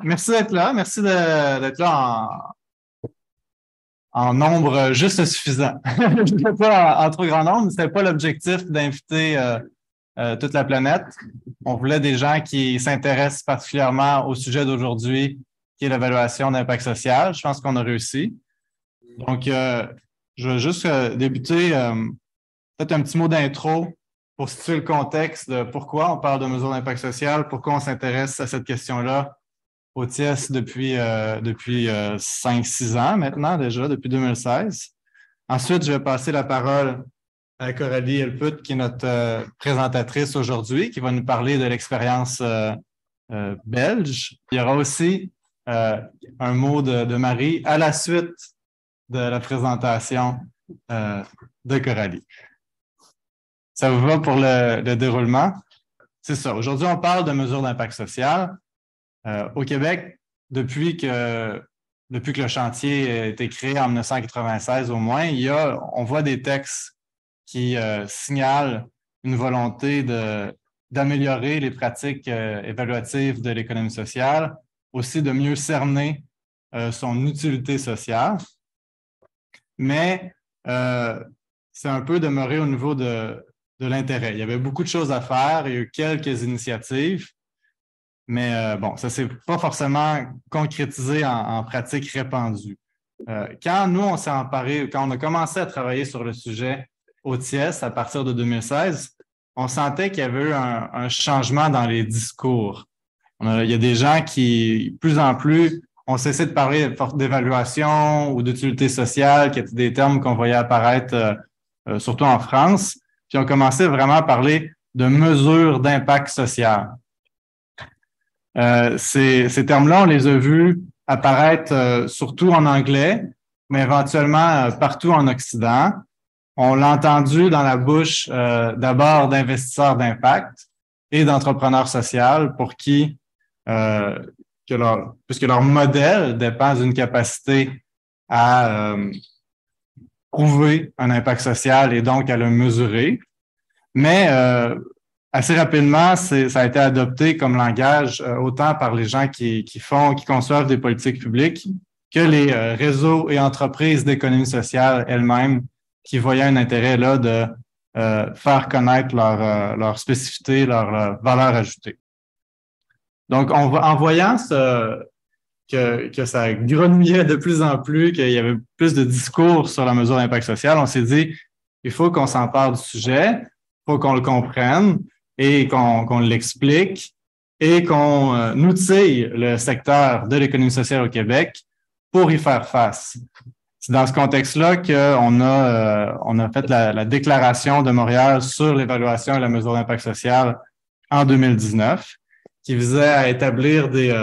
Merci d'être là. Merci d'être là en nombre juste suffisant. Je ne sais pas en trop grand nombre. Ce n'était pas l'objectif d'inviter toute la planète. On voulait des gens qui s'intéressent particulièrement au sujet d'aujourd'hui, qui est l'évaluation d'impact social. Je pense qu'on a réussi. Donc, je vais juste débuter peut-être un petit mot d'intro pour situer le contexte de pourquoi on parle de mesures d'impact social, pourquoi on s'intéresse à cette question-là au TIES depuis 5-6 ans maintenant déjà, depuis 2016. Ensuite, je vais passer la parole à Coralie Elput, qui est notre présentatrice aujourd'hui, qui va nous parler de l'expérience belge. Il y aura aussi un mot de Marie à la suite de la présentation de Coralie. Ça vous va pour le déroulement? C'est ça. Aujourd'hui, on parle de mesures d'impact social. Au Québec, depuis que le chantier a été créé en 1996 au moins, on voit des textes qui signalent une volonté d'améliorer les pratiques évaluatives de l'économie sociale, aussi de mieux cerner son utilité sociale. Mais c'est un peu demeuré au niveau de l'intérêt. Il y avait beaucoup de choses à faire, il y a eu quelques initiatives, mais bon, ça ne s'est pas forcément concrétisé en pratique répandue. Quand nous, on s'est emparé, quand on a commencé à travailler sur le sujet au TIES à partir de 2016, on sentait qu'il y avait eu un changement dans les discours. Il y a des gens qui, plus en plus, ont cessé de parler d'évaluation ou d'utilité sociale, qui étaient des termes qu'on voyait apparaître surtout en France, puis on commençait vraiment à parler de mesures d'impact social. Ces termes-là, on les a vus apparaître surtout en anglais, mais éventuellement partout en Occident. On l'a entendu dans la bouche d'abord d'investisseurs d'impact et d'entrepreneurs sociaux pour qui, puisque leur modèle dépend d'une capacité à prouver un impact social et donc à le mesurer. Mais assez rapidement, ça a été adopté comme langage autant par les gens qui conçoivent des politiques publiques que les réseaux et entreprises d'économie sociale elles-mêmes qui voyaient un intérêt là de faire connaître leur spécificité, leur valeur ajoutée. Donc, en voyant que ça grenouillait de plus en plus, qu'il y avait plus de discours sur la mesure d'impact social, on s'est dit, il faut qu'on s'empare du sujet, il faut qu'on le comprenne et qu'on l'explique et qu'on outille le secteur de l'économie sociale au Québec pour y faire face. C'est dans ce contexte-là qu'on a fait la déclaration de Montréal sur l'évaluation et la mesure d'impact social en 2019, qui visait à établir des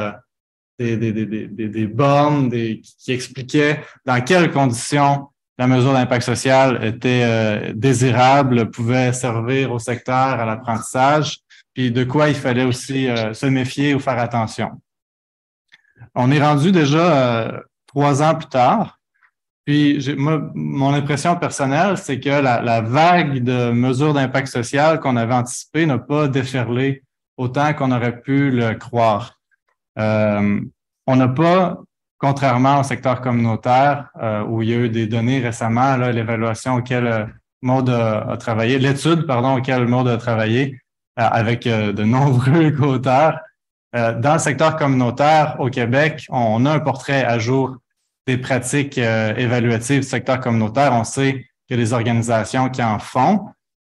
bornes qui expliquaient dans quelles conditions la mesure d'impact social était désirable, pouvait servir au secteur, à l'apprentissage, puis de quoi il fallait aussi se méfier ou faire attention. On est rendu déjà 3 ans plus tard. Puis, mon impression personnelle, c'est que la vague de mesures d'impact social qu'on avait anticipée n'a pas déferlé autant qu'on aurait pu le croire. On n'a pas, contrairement au secteur communautaire, où il y a eu des données récemment, là, l'évaluation auquel Maud a travaillé, l'étude, pardon, auquel Maud a travaillé avec de nombreux co-auteurs. Dans le secteur communautaire au Québec, on a un portrait à jour des pratiques évaluatives du secteur communautaire. On sait qu'il y a des organisations qui en font.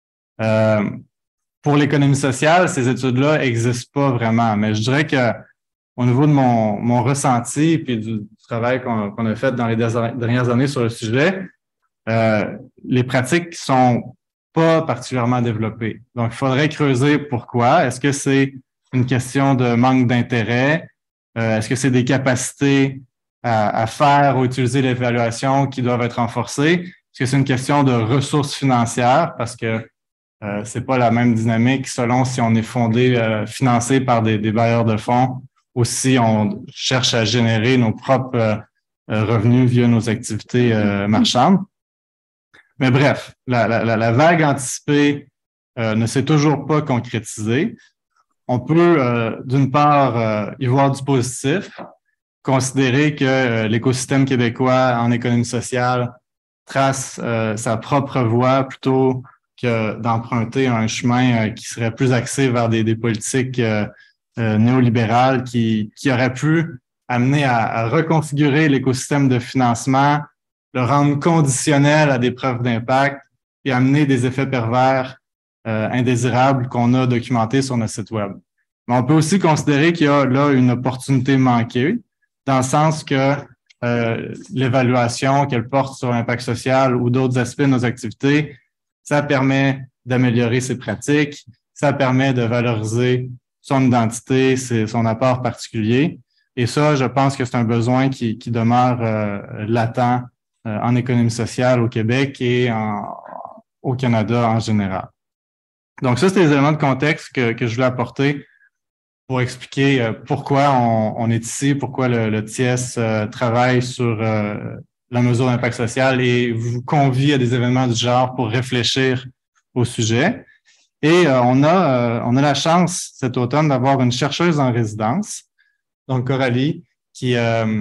Pour l'économie sociale, ces études-là n'existent pas vraiment, mais je dirais que au niveau de mon ressenti et du travail qu'on a fait dans les dernières années sur le sujet, les pratiques ne sont pas particulièrement développées. Donc, il faudrait creuser pourquoi. Est-ce que c'est une question de manque d'intérêt? Est-ce que c'est des capacités à faire ou utiliser l'évaluation qui doivent être renforcées? Est-ce que c'est une question de ressources financières? Parce que c'est pas la même dynamique selon si on est financé par des bailleurs de fonds ou si on cherche à générer nos propres revenus via nos activités marchandes. Mais bref, la vague anticipée ne s'est toujours pas concrétisée. On peut, d'une part, y voir du positif, considérer que l'écosystème québécois en économie sociale trace sa propre voie plutôt que d'emprunter un chemin qui serait plus axé vers des politiques néolibérales qui auraient pu amener à reconfigurer l'écosystème de financement, le rendre conditionnel à des preuves d'impact et amener des effets pervers indésirables qu'on a documentés sur notre site Web. Mais on peut aussi considérer qu'il y a là une opportunité manquée, dans le sens que l'évaluation qu'elle porte sur l'impact social ou d'autres aspects de nos activités, ça permet d'améliorer ses pratiques, ça permet de valoriser son identité, son apport particulier. Et ça, je pense que c'est un besoin qui demeure latent en économie sociale au Québec et au Canada en général. Donc ça, c'est les éléments de contexte que je voulais apporter pour expliquer pourquoi on est ici, pourquoi le TIES travaille sur la mesure d'impact social et vous convie à des événements du genre pour réfléchir au sujet. Et on a la chance cet automne d'avoir une chercheuse en résidence, donc Coralie, qui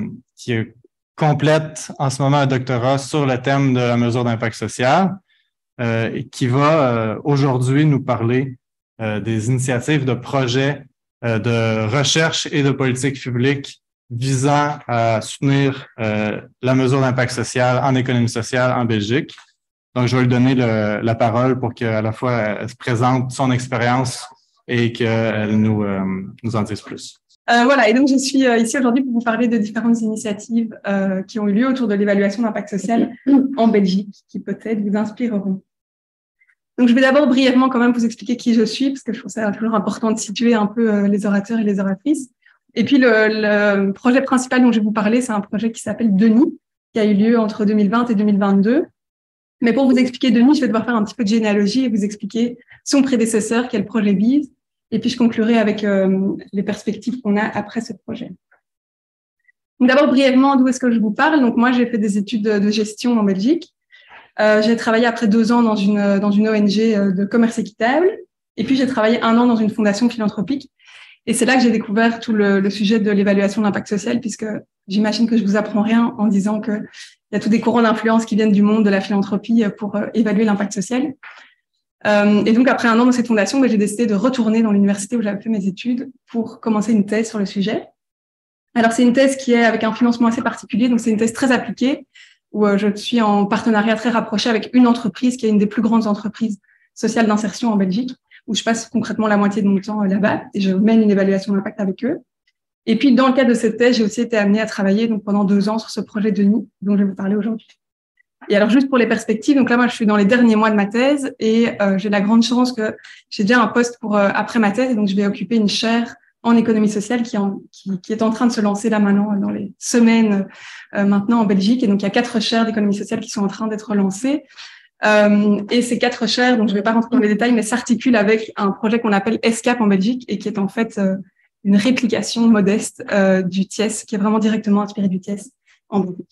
complète en ce moment un doctorat sur le thème de la mesure d'impact social, et qui va aujourd'hui nous parler des initiatives de projets de recherche et de politique publique visant à soutenir la mesure d'impact social en économie sociale en Belgique. Donc, je vais lui donner la parole pour qu'à la fois elle se présente son expérience et qu'elle nous en dise plus. Voilà, et donc je suis ici aujourd'hui pour vous parler de différentes initiatives qui ont eu lieu autour de l'évaluation d'impact social en Belgique, qui peut-être vous inspireront. Donc, je vais d'abord brièvement quand même vous expliquer qui je suis, parce que je trouve ça toujours important de situer un peu les orateurs et les oratrices. Et puis, le projet principal dont je vais vous parler, c'est un projet qui s'appelle Denis, qui a eu lieu entre 2020 et 2022. Mais pour vous expliquer Denis, je vais devoir faire un petit peu de généalogie et vous expliquer son prédécesseur, quel projet vise. Et puis, je conclurai avec les perspectives qu'on a après ce projet. Donc, d'abord, brièvement, d'où est-ce que je vous parle? Donc, moi, j'ai fait des études de gestion en Belgique. J'ai travaillé après 2 ans dans une ONG de commerce équitable. Et puis, j'ai travaillé 1 an dans une fondation philanthropique. Et c'est là que j'ai découvert tout le sujet de l'évaluation de l'impact social, puisque j'imagine que je vous apprends rien en disant que il y a tous des courants d'influence qui viennent du monde de la philanthropie pour évaluer l'impact social. Et donc, après 1 an dans cette fondation, j'ai décidé de retourner dans l'université où j'avais fait mes études pour commencer une thèse sur le sujet. Alors, c'est une thèse qui est avec un financement assez particulier, donc c'est une thèse très appliquée, où je suis en partenariat très rapproché avec une entreprise qui est une des plus grandes entreprises sociales d'insertion en Belgique, où je passe concrètement la moitié de mon temps là-bas et je mène une évaluation d'impact avec eux. Et puis, dans le cadre de cette thèse, j'ai aussi été amenée à travailler donc pendant 2 ans sur ce projet Denis, dont je vais vous parler aujourd'hui. Et alors, juste pour les perspectives, donc là, moi, je suis dans les derniers mois de ma thèse et j'ai la grande chance que j'ai déjà un poste pour après ma thèse, et donc je vais occuper une chaire en économie sociale qui est en train de se lancer là maintenant dans les semaines maintenant en Belgique. Et donc, il y a 4 chaires d'économie sociale qui sont en train d'être lancées. Et ces 4 chaires, donc je ne vais pas rentrer dans les détails, mais s'articulent avec un projet qu'on appelle ESCAP en Belgique et qui est en fait une réplication modeste du TIES, qui est vraiment directement inspiré du TIES en Belgique.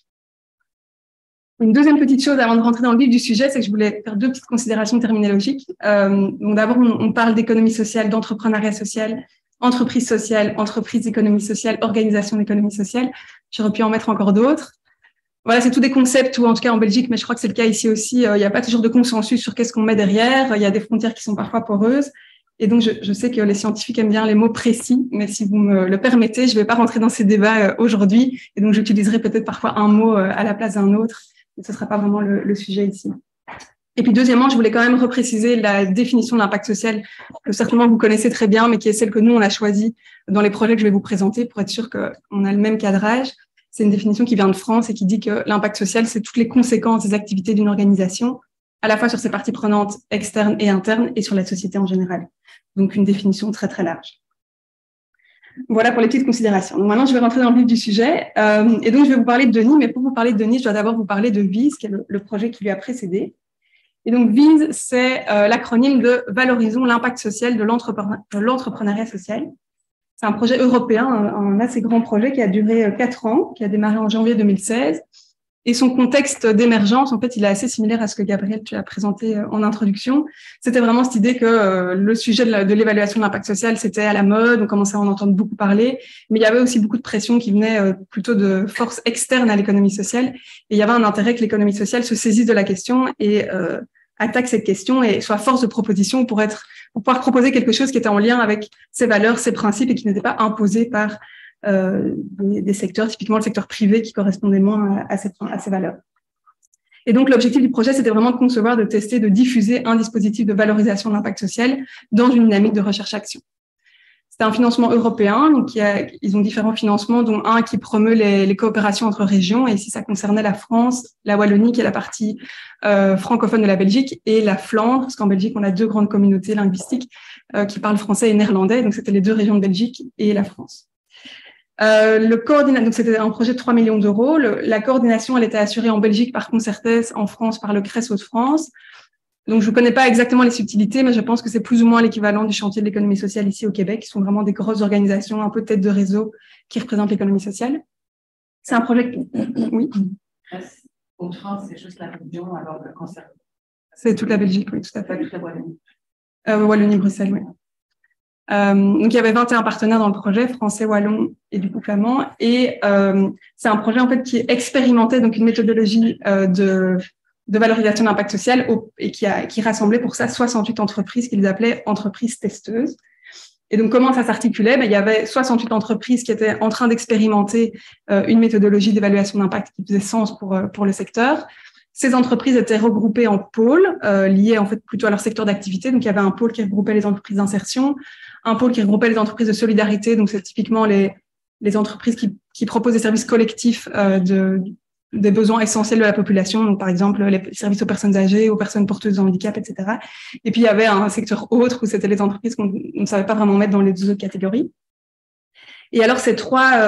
Une deuxième petite chose avant de rentrer dans le vif du sujet, c'est que je voulais faire 2 petites considérations terminologiques. Donc d'abord, on parle d'économie sociale, d'entrepreneuriat social, entreprise sociale, entreprise d'économie sociale, organisation d'économie sociale. J'aurais pu en mettre encore d'autres. Voilà, c'est tous des concepts, ou en tout cas en Belgique, mais je crois que c'est le cas ici aussi. Il n'y a pas toujours de consensus sur qu'est-ce qu'on met derrière. Il y a des frontières qui sont parfois poreuses. Et donc, je sais que les scientifiques aiment bien les mots précis, mais si vous me le permettez, je ne vais pas rentrer dans ces débats aujourd'hui. Et donc, j'utiliserai peut-être parfois un mot à la place d'un autre. Mais ce ne sera pas vraiment le sujet ici. Et puis, deuxièmement, je voulais quand même repréciser la définition de l'impact social, que certainement vous connaissez très bien, mais qui est celle que nous, on a choisie dans les projets que je vais vous présenter pour être sûr qu'on a le même cadrage. C'est une définition qui vient de France et qui dit que l'impact social, c'est toutes les conséquences des activités d'une organisation, à la fois sur ses parties prenantes externes et internes et sur la société en général. Donc, une définition très, très large. Voilà pour les petites considérations. Donc, maintenant, je vais rentrer dans le vif du sujet. Et donc, je vais vous parler de Denis, mais pour vous parler de Denis, je dois d'abord vous parler de VISE, qui est le projet qui lui a précédé. Et donc, VISE, c'est l'acronyme de Valorisons l'impact social de l'entrepreneuriat social. C'est un projet européen, un assez grand projet qui a duré 4 ans, qui a démarré en janvier 2016 Et son contexte d'émergence, en fait, il est assez similaire à ce que Gabriel, tu as présenté en introduction. C'était vraiment cette idée que le sujet de l'évaluation de l'impact social, c'était à la mode, on commençait à en entendre beaucoup parler, mais il y avait aussi beaucoup de pression qui venait plutôt de forces externes à l'économie sociale. Et il y avait un intérêt que l'économie sociale se saisisse de la question et attaque cette question et soit force de proposition pour pouvoir proposer quelque chose qui était en lien avec ses valeurs, ses principes et qui n'était pas imposé par des secteurs, typiquement le secteur privé, qui correspondait moins à ces valeurs. Et donc, l'objectif du projet, c'était vraiment de concevoir, de tester, de diffuser un dispositif de valorisation de l'impact social dans une dynamique de recherche-action. C'est un financement européen, donc ils ont différents financements, dont un qui promeut les coopérations entre régions, et ici, ça concernait la France, la Wallonie, qui est la partie francophone de la Belgique, et la Flandre, parce qu'en Belgique, on a 2 grandes communautés linguistiques qui parlent français et néerlandais, donc c'était les 2 régions de Belgique et la France. Donc c'était un projet de 3 millions d'euros. La coordination, elle était assurée en Belgique par Concertes, en France par le CRES Hauts-de-France. Donc je ne connais pas exactement les subtilités, mais je pense que c'est plus ou moins l'équivalent du chantier de l'économie sociale ici au Québec, qui sont vraiment des grosses organisations, un peu tête de réseau, qui représentent l'économie sociale. C'est un projet. Oui. Hauts-de-France, c'est juste la région, alors le Concertes. C'est toute la Belgique, oui, tout à fait. Toute la Wallonie. Wallonie-Bruxelles, oui. Donc il y avait 21 partenaires dans le projet, français, wallon et du coup flamand. Et c'est un projet en fait qui expérimentait donc une méthodologie de valorisation d'impact social et qui rassemblait pour ça 68 entreprises qu'ils appelaient entreprises testeuses. Et donc comment ça s'articulait? Il y avait 68 entreprises qui étaient en train d'expérimenter une méthodologie d'évaluation d'impact qui faisait sens pour le secteur. Ces entreprises étaient regroupées en pôles liés en fait plutôt à leur secteur d'activité. Donc il y avait un pôle qui regroupait les entreprises d'insertion, un pôle qui regroupait les entreprises de solidarité. Donc c'est typiquement les entreprises qui proposent des services collectifs des besoins essentiels de la population. Donc par exemple les services aux personnes âgées, aux personnes porteuses de handicap, etc. Et puis il y avait un secteur autre où c'était les entreprises qu'on ne savait pas vraiment mettre dans les 2 autres catégories. Et alors, ces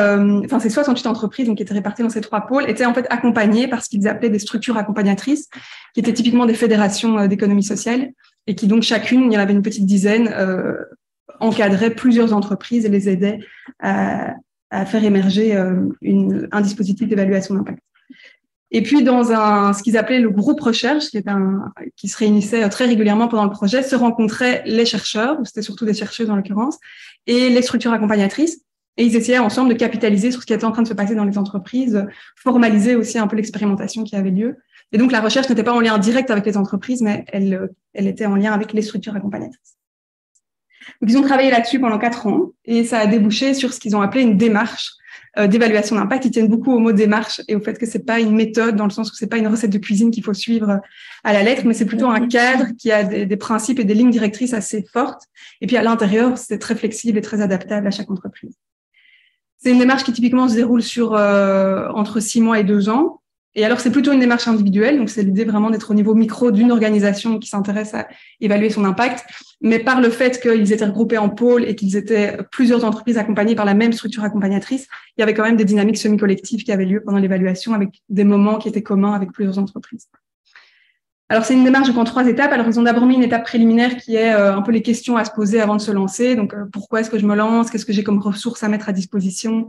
68 entreprises donc, qui étaient réparties dans ces 3 pôles étaient en fait accompagnées par ce qu'ils appelaient des structures accompagnatrices, qui étaient typiquement des fédérations d'économie sociale, et qui donc chacune, il y en avait une petite dizaine, encadraient plusieurs entreprises et les aidaient à faire émerger un dispositif d'évaluation d'impact. Et puis, dans ce qu'ils appelaient le groupe recherche, qui se réunissait très régulièrement pendant le projet, se rencontraient les chercheurs, c'était surtout des chercheuses en l'occurrence, et les structures accompagnatrices. Et ils essayaient ensemble de capitaliser sur ce qui était en train de se passer dans les entreprises, formaliser aussi un peu l'expérimentation qui avait lieu. Et donc, la recherche n'était pas en lien direct avec les entreprises, mais elle était en lien avec les structures accompagnatrices. Donc, ils ont travaillé là-dessus pendant 4 ans et ça a débouché sur ce qu'ils ont appelé une démarche d'évaluation d'impact. Ils tiennent beaucoup au mot démarche et au fait que c'est pas une méthode dans le sens où c'est pas une recette de cuisine qu'il faut suivre à la lettre, mais c'est plutôt un cadre qui a des principes et des lignes directrices assez fortes. Et puis, à l'intérieur, c'est très flexible et très adaptable à chaque entreprise. C'est une démarche qui typiquement se déroule sur entre 6 mois et 2 ans. Et alors, c'est plutôt une démarche individuelle. Donc, c'est l'idée vraiment d'être au niveau micro d'une organisation qui s'intéresse à évaluer son impact. Mais par le fait qu'ils étaient regroupés en pôles et qu'ils étaient plusieurs entreprises accompagnées par la même structure accompagnatrice, il y avait quand même des dynamiques semi-collectives qui avaient lieu pendant l'évaluation avec des moments qui étaient communs avec plusieurs entreprises. Alors, c'est une démarche en 3 étapes. Alors, ils ont d'abord mis une étape préliminaire qui est un peu les questions à se poser avant de se lancer. Donc, pourquoi est-ce que je me lance? Qu'est-ce que j'ai comme ressources à mettre à disposition?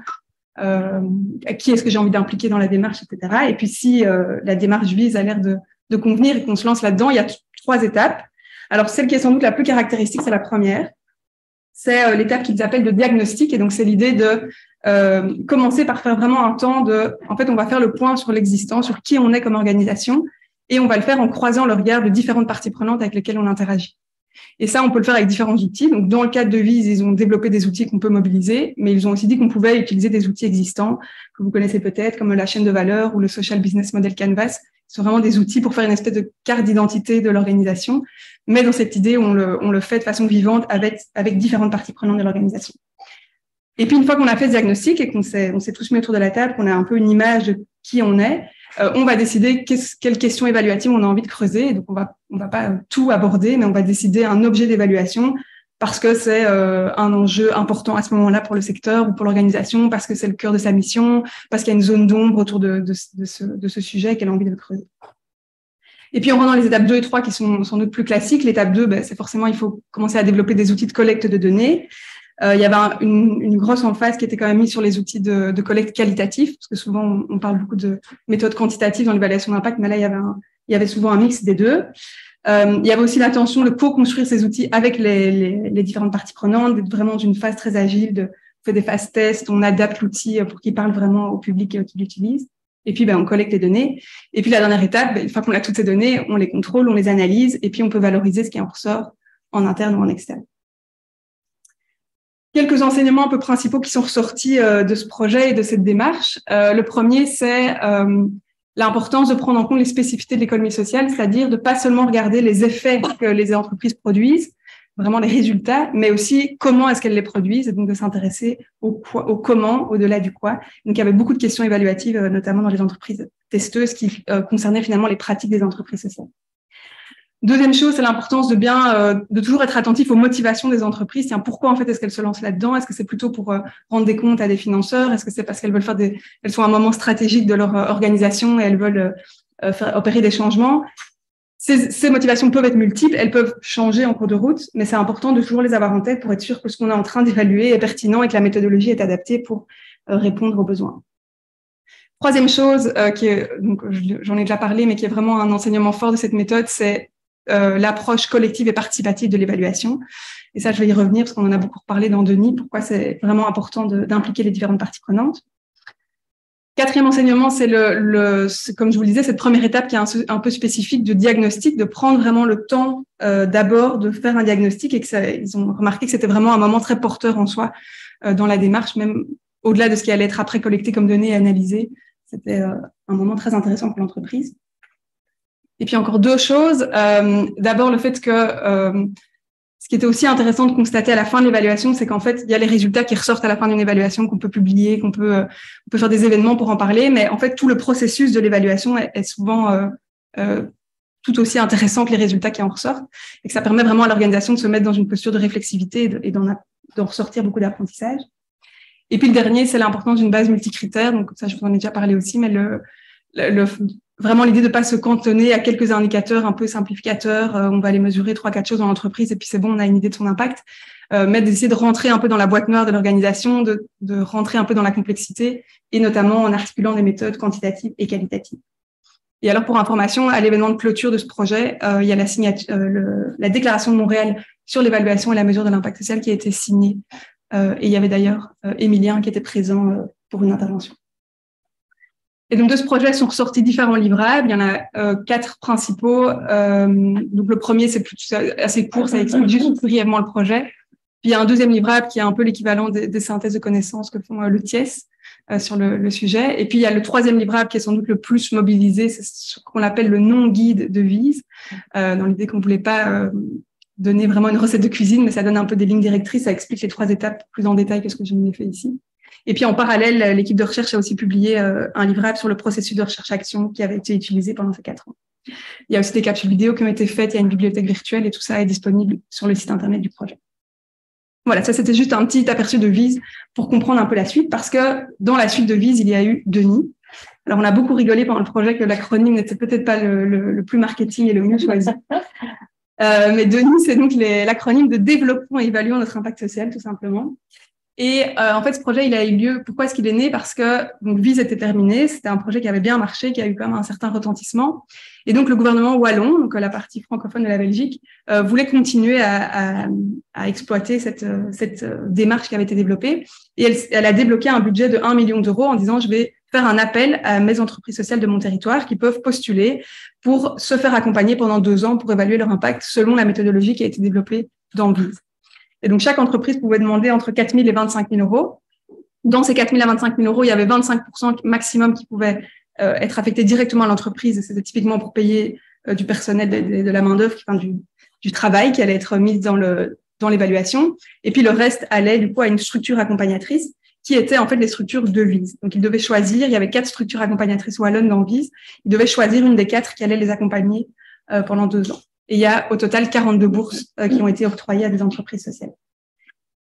Qui est-ce que j'ai envie d'impliquer dans la démarche, etc. Et puis, si la démarche vise à l'air de convenir et qu'on se lance là-dedans, il y a 3 étapes. Alors, celle qui est sans doute la plus caractéristique, c'est la première. C'est l'étape qu'ils appellent de diagnostic. Et donc, c'est l'idée de commencer par faire vraiment un temps en fait, on va faire le point sur l'existant, sur qui on est comme organisation. Et on va le faire en croisant le regard de différentes parties prenantes avec lesquelles on interagit. Et ça, on peut le faire avec différents outils. Donc, dans le cadre de Vise, ils ont développé des outils qu'on peut mobiliser, mais ils ont aussi dit qu'on pouvait utiliser des outils existants que vous connaissez peut-être, comme la chaîne de valeur ou le Social Business Model Canvas. Ce sont vraiment des outils pour faire une espèce de carte d'identité de l'organisation, mais dans cette idée où on le fait de façon vivante avec différentes parties prenantes de l'organisation. Et puis, une fois qu'on a fait ce diagnostic et qu'on s'est tous mis autour de la table, qu'on a un peu une image de qui on est, on va décider quelles questions évaluatives on a envie de creuser. Et donc, on va pas tout aborder, mais on va décider un objet d'évaluation parce que c'est un enjeu important à ce moment-là pour le secteur ou pour l'organisation, parce que c'est le cœur de sa mission, parce qu'il y a une zone d'ombre autour de ce sujet qu'elle a envie de creuser. Et puis, on rentre dans les étapes 2 et 3 qui sont sans doute plus classiques. L'étape 2, c'est forcément, il faut commencer à développer des outils de collecte de données. Il y avait une grosse emphase qui était quand même mise sur les outils de collecte qualitatif, parce que souvent on parle beaucoup de méthodes quantitatives dans l'évaluation d'impact, mais là il y avait souvent un mix des deux. Il y avait aussi l'intention de co-construire ces outils avec les différentes parties prenantes, d'être vraiment d'une phase très agile, on fait des phases tests, on adapte l'outil pour qu'il parle vraiment au public qui l'utilise. Et puis, on collecte les données. Et puis, la dernière étape, une fois qu'on a toutes ces données, on les contrôle, on les analyse, et puis on peut valoriser ce qui en ressort en interne ou en externe. Quelques enseignements un peu principaux qui sont ressortis de ce projet et de cette démarche. Le premier, c'est l'importance de prendre en compte les spécificités de l'économie sociale, c'est-à-dire de pas seulement regarder les effets que les entreprises produisent, vraiment les résultats, mais aussi comment est-ce qu'elles les produisent, et donc de s'intéresser au comment, au-delà du quoi. Donc, il y avait beaucoup de questions évaluatives, notamment dans les entreprises testeuses, qui concernaient finalement les pratiques des entreprises sociales. Deuxième chose, c'est l'importance de toujours être attentif aux motivations des entreprises. Tiens, pourquoi en fait est-ce qu'elles se lancent là-dedans? Est-ce que c'est plutôt pour rendre des comptes à des financeurs? Est-ce que c'est parce qu'elles veulent elles sont à un moment stratégique de leur organisation et elles veulent faire opérer des changements? Ces motivations peuvent être multiples, elles peuvent changer en cours de route, mais c'est important de toujours les avoir en tête pour être sûr que ce qu'on est en train d'évaluer est pertinent et que la méthodologie est adaptée pour répondre aux besoins. Troisième chose, donc j'en ai déjà parlé, mais qui est vraiment un enseignement fort de cette méthode, c'est l'approche collective et participative de l'évaluation. Et ça, je vais y revenir parce qu'on en a beaucoup parlé dans Denis, pourquoi c'est vraiment important d'impliquer les différentes parties prenantes. Quatrième enseignement, c'est comme je vous le disais, cette première étape qui est un peu spécifique de diagnostic, de prendre vraiment le temps d'abord de faire un diagnostic et ils ont remarqué que c'était vraiment un moment très porteur en soi dans la démarche, même au-delà de ce qui allait être après collecté comme données et analysé. C'était un moment très intéressant pour l'entreprise. Et puis encore deux choses. D'abord, le fait que ce qui était aussi intéressant de constater à la fin de l'évaluation, c'est qu'en fait, il y a les résultats qui ressortent à la fin d'une évaluation qu'on peut publier, on peut faire des événements pour en parler, mais en fait, tout le processus de l'évaluation est souvent tout aussi intéressant que les résultats qui en ressortent, et que ça permet vraiment à l'organisation de se mettre dans une posture de réflexivité et d'en ressortir beaucoup d'apprentissage. Et puis le dernier, c'est l'importance d'une base multicritère. Donc ça, je vous en ai déjà parlé aussi, mais vraiment l'idée de ne pas se cantonner à quelques indicateurs un peu simplificateurs. On va aller mesurer 3-4 choses dans l'entreprise et puis c'est bon, on a une idée de son impact. Mais d'essayer de rentrer un peu dans la boîte noire de l'organisation, de rentrer un peu dans la complexité et notamment en articulant des méthodes quantitatives et qualitatives. Et alors, pour information, à l'événement de clôture de ce projet, il y a la déclaration de Montréal sur l'évaluation et la mesure de l'impact social qui a été signée. Et il y avait d'ailleurs Émilien qui était présent pour une intervention. Et donc, de ce projet sont ressortis différents livrables. Il y en a 4 principaux. Donc, le premier, c'est assez court, ça explique juste brièvement le projet. Puis, il y a un deuxième livrable qui est un peu l'équivalent des synthèses de connaissances que font le TIES sur le sujet. Et puis, il y a le troisième livrable qui est sans doute le plus mobilisé, c'est ce qu'on appelle le non-guide de Wiese, dans l'idée qu'on ne voulait pas donner vraiment une recette de cuisine, mais ça donne un peu des lignes directrices, ça explique les 3 étapes plus en détail que ce que je n'ai fait ici. Et puis, en parallèle, l'équipe de recherche a aussi publié un livrable sur le processus de recherche-action qui avait été utilisé pendant ces 4 ans. Il y a aussi des capsules vidéo qui ont été faites, il y a une bibliothèque virtuelle et tout ça est disponible sur le site internet du projet. Voilà, ça c'était juste un petit aperçu de Wiese pour comprendre un peu la suite, parce que dans la suite de Wiese, il y a eu Denis. Alors, on a beaucoup rigolé pendant le projet que l'acronyme n'était peut-être pas le plus marketing et le mieux choisi. Mais Denis, c'est donc l'acronyme de développons et évaluons notre impact social, tout simplement. Et en fait, ce projet, il a eu lieu. Pourquoi est-ce qu'il est né? Parce que donc Wiese était terminé, c'était un projet qui avait bien marché, qui a eu quand même un certain retentissement. Et donc le gouvernement wallon, donc la partie francophone de la Belgique, voulait continuer à exploiter cette démarche qui avait été développée. Et elle a débloqué un budget de 1 million d'euros en disant je vais faire un appel à mes entreprises sociales de mon territoire qui peuvent postuler pour se faire accompagner pendant 2 ans pour évaluer leur impact selon la méthodologie qui a été développée dans Wiese. Et donc, chaque entreprise pouvait demander entre 4 000 et 25 000 euros. Dans ces 4 000 à 25 000 euros, il y avait 25% maximum qui pouvaient être affectés directement à l'entreprise. Et c'était typiquement pour payer du personnel, de la main-d'œuvre, du travail qui allait être mis dans l'évaluation. Et puis, le reste allait du coup à une structure accompagnatrice qui était en fait les structures de Wiese. Donc, ils devaient choisir. Il y avait 4 structures accompagnatrices wallonnes dans Wiese. Ils devaient choisir une des 4 qui allait les accompagner pendant 2 ans. Et il y a au total 42 bourses qui ont été octroyées à des entreprises sociales.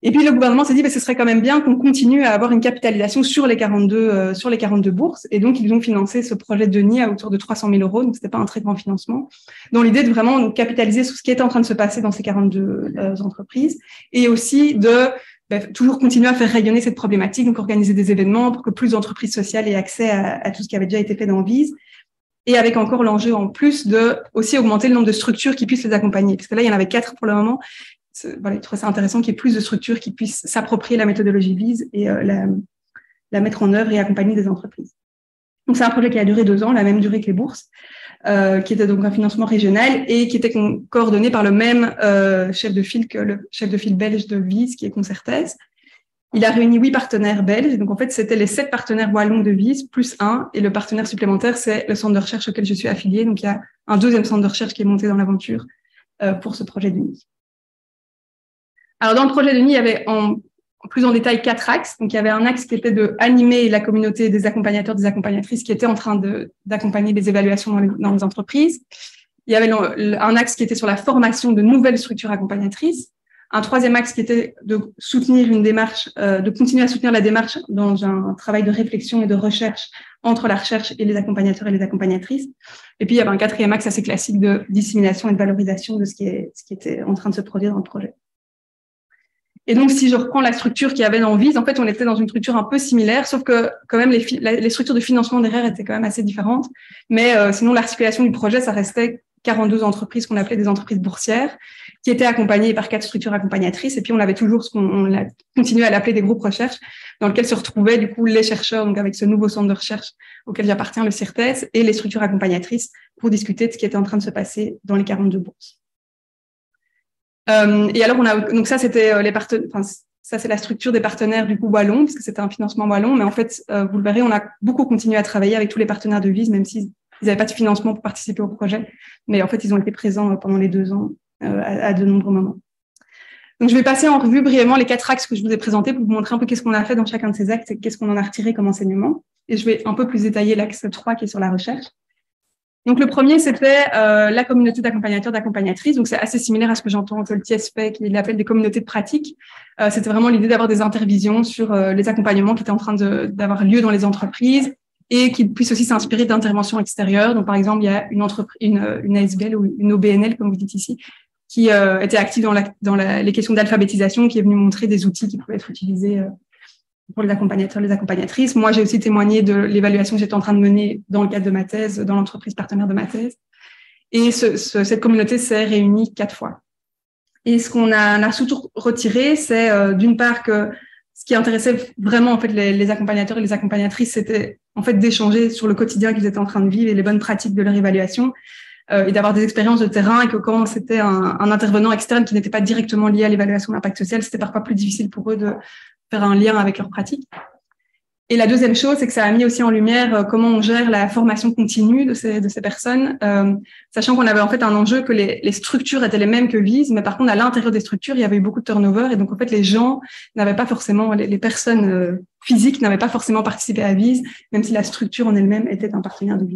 Et puis, le gouvernement s'est dit, ce serait quand même bien qu'on continue à avoir une capitalisation sur les 42 bourses. Et donc, ils ont financé ce projet de Denis à autour de 300 000 €. Donc, c'était pas un très grand financement. Dans l'idée de vraiment donc, capitaliser sur ce qui était en train de se passer dans ces 42 entreprises. Et aussi de toujours continuer à faire rayonner cette problématique. Donc, organiser des événements pour que plus d'entreprises sociales aient accès à tout ce qui avait déjà été fait dans Vise. Et avec encore l'enjeu en plus de aussi augmenter le nombre de structures qui puissent les accompagner. Parce que là, il y en avait 4 pour le moment. Voilà, je trouve ça intéressant qu'il y ait plus de structures qui puissent s'approprier la méthodologie Vise et la mettre en œuvre et accompagner des entreprises. Donc, c'est un projet qui a duré 2 ans, la même durée que les bourses, qui était donc un financement régional et qui était coordonné par le même chef de file que le chef de file belge de Vise, qui est Concertès. Il a réuni 8 partenaires belges. Donc, en fait, c'était les 7 partenaires wallons de Vise, plus 1. Et le partenaire supplémentaire, c'est le centre de recherche auquel je suis affiliée. Donc, il y a un 2e centre de recherche qui est monté dans l'aventure pour ce projet d'UNI. Alors, dans le projet d'UNI, il y avait plus en détail 4 axes. Donc, il y avait un axe qui était de animer la communauté des accompagnateurs, des accompagnatrices qui étaient en train d'accompagner les évaluations dans les entreprises. Il y avait un axe qui était sur la formation de nouvelles structures accompagnatrices. Un 3e axe qui était de soutenir une démarche, de continuer à soutenir la démarche dans un travail de réflexion et de recherche entre la recherche et les accompagnateurs et les accompagnatrices. Et puis, il y avait un 4e axe assez classique de dissémination et de valorisation de ce qui était en train de se produire dans le projet. Et donc, si je reprends la structure qu'il y avait dans Vise, en fait, on était dans une structure un peu similaire, sauf que quand même les structures de financement derrière étaient quand même assez différentes. Mais sinon, l'articulation du projet, ça restait 42 entreprises qu'on appelait des entreprises boursières, qui étaient accompagnées par 4 structures accompagnatrices. Et puis, on avait toujours on a continué à l'appeler des groupes recherche, dans lesquels se retrouvaient du coup les chercheurs, donc avec ce nouveau centre de recherche auquel j'appartiens, le CIRTES, et les structures accompagnatrices pour discuter de ce qui était en train de se passer dans les 42 bourses. Et alors, donc ça, c'était ça, c'est la structure des partenaires du coup wallon, parce que c'était un financement wallon. Mais en fait, vous le verrez, on a beaucoup continué à travailler avec tous les partenaires de Vise, même s'ils n'avaient pas de financement pour participer au projet. Mais en fait, ils ont été présents pendant les 2 ans à de nombreux moments. Donc, je vais passer en revue brièvement les 4 axes que je vous ai présentés pour vous montrer un peu qu'est-ce qu'on a fait dans chacun de ces axes et qu'est-ce qu'on en a retiré comme enseignement. Et je vais un peu plus détailler l'axe 3 qui est sur la recherche. Donc, le premier, c'était la communauté d'accompagnateurs, d'accompagnatrices. Donc, c'est assez similaire à ce que j'entends que le TIES fait, qu'il appelle des communautés de pratique. C'était vraiment l'idée d'avoir des intervisions sur les accompagnements qui étaient en train d'avoir lieu dans les entreprises et qui puissent aussi s'inspirer d'interventions extérieures. Donc, par exemple, il y a une ASBL ou une OBNL, comme vous dites ici, qui était active dans les questions d'alphabétisation, qui est venue montrer des outils qui pouvaient être utilisés pour les accompagnateurs, les accompagnatrices. Moi, j'ai aussi témoigné de l'évaluation que j'étais en train de mener dans le cadre de ma thèse, dans l'entreprise partenaire de ma thèse. Et cette communauté s'est réunie 4 fois. Et ce qu'on a surtout retiré, c'est d'une part que ce qui intéressait vraiment en fait les accompagnateurs et les accompagnatrices, c'était en fait d'échanger sur le quotidien qu'ils étaient en train de vivre et les bonnes pratiques de leur évaluation, et d'avoir des expériences de terrain, et que quand c'était un intervenant externe qui n'était pas directement lié à l'évaluation d'impact social, c'était parfois plus difficile pour eux de faire un lien avec leurs pratiques. Et la deuxième chose, c'est que ça a mis aussi en lumière comment on gère la formation continue de ces personnes, sachant qu'on avait en fait un enjeu que les structures étaient les mêmes que Vise, mais par contre, à l'intérieur des structures, il y avait eu beaucoup de turnover, et donc en fait, les gens n'avaient pas forcément, les personnes physiques n'avaient pas forcément participé à Vise, même si la structure en elle-même était un partenaire de Vise.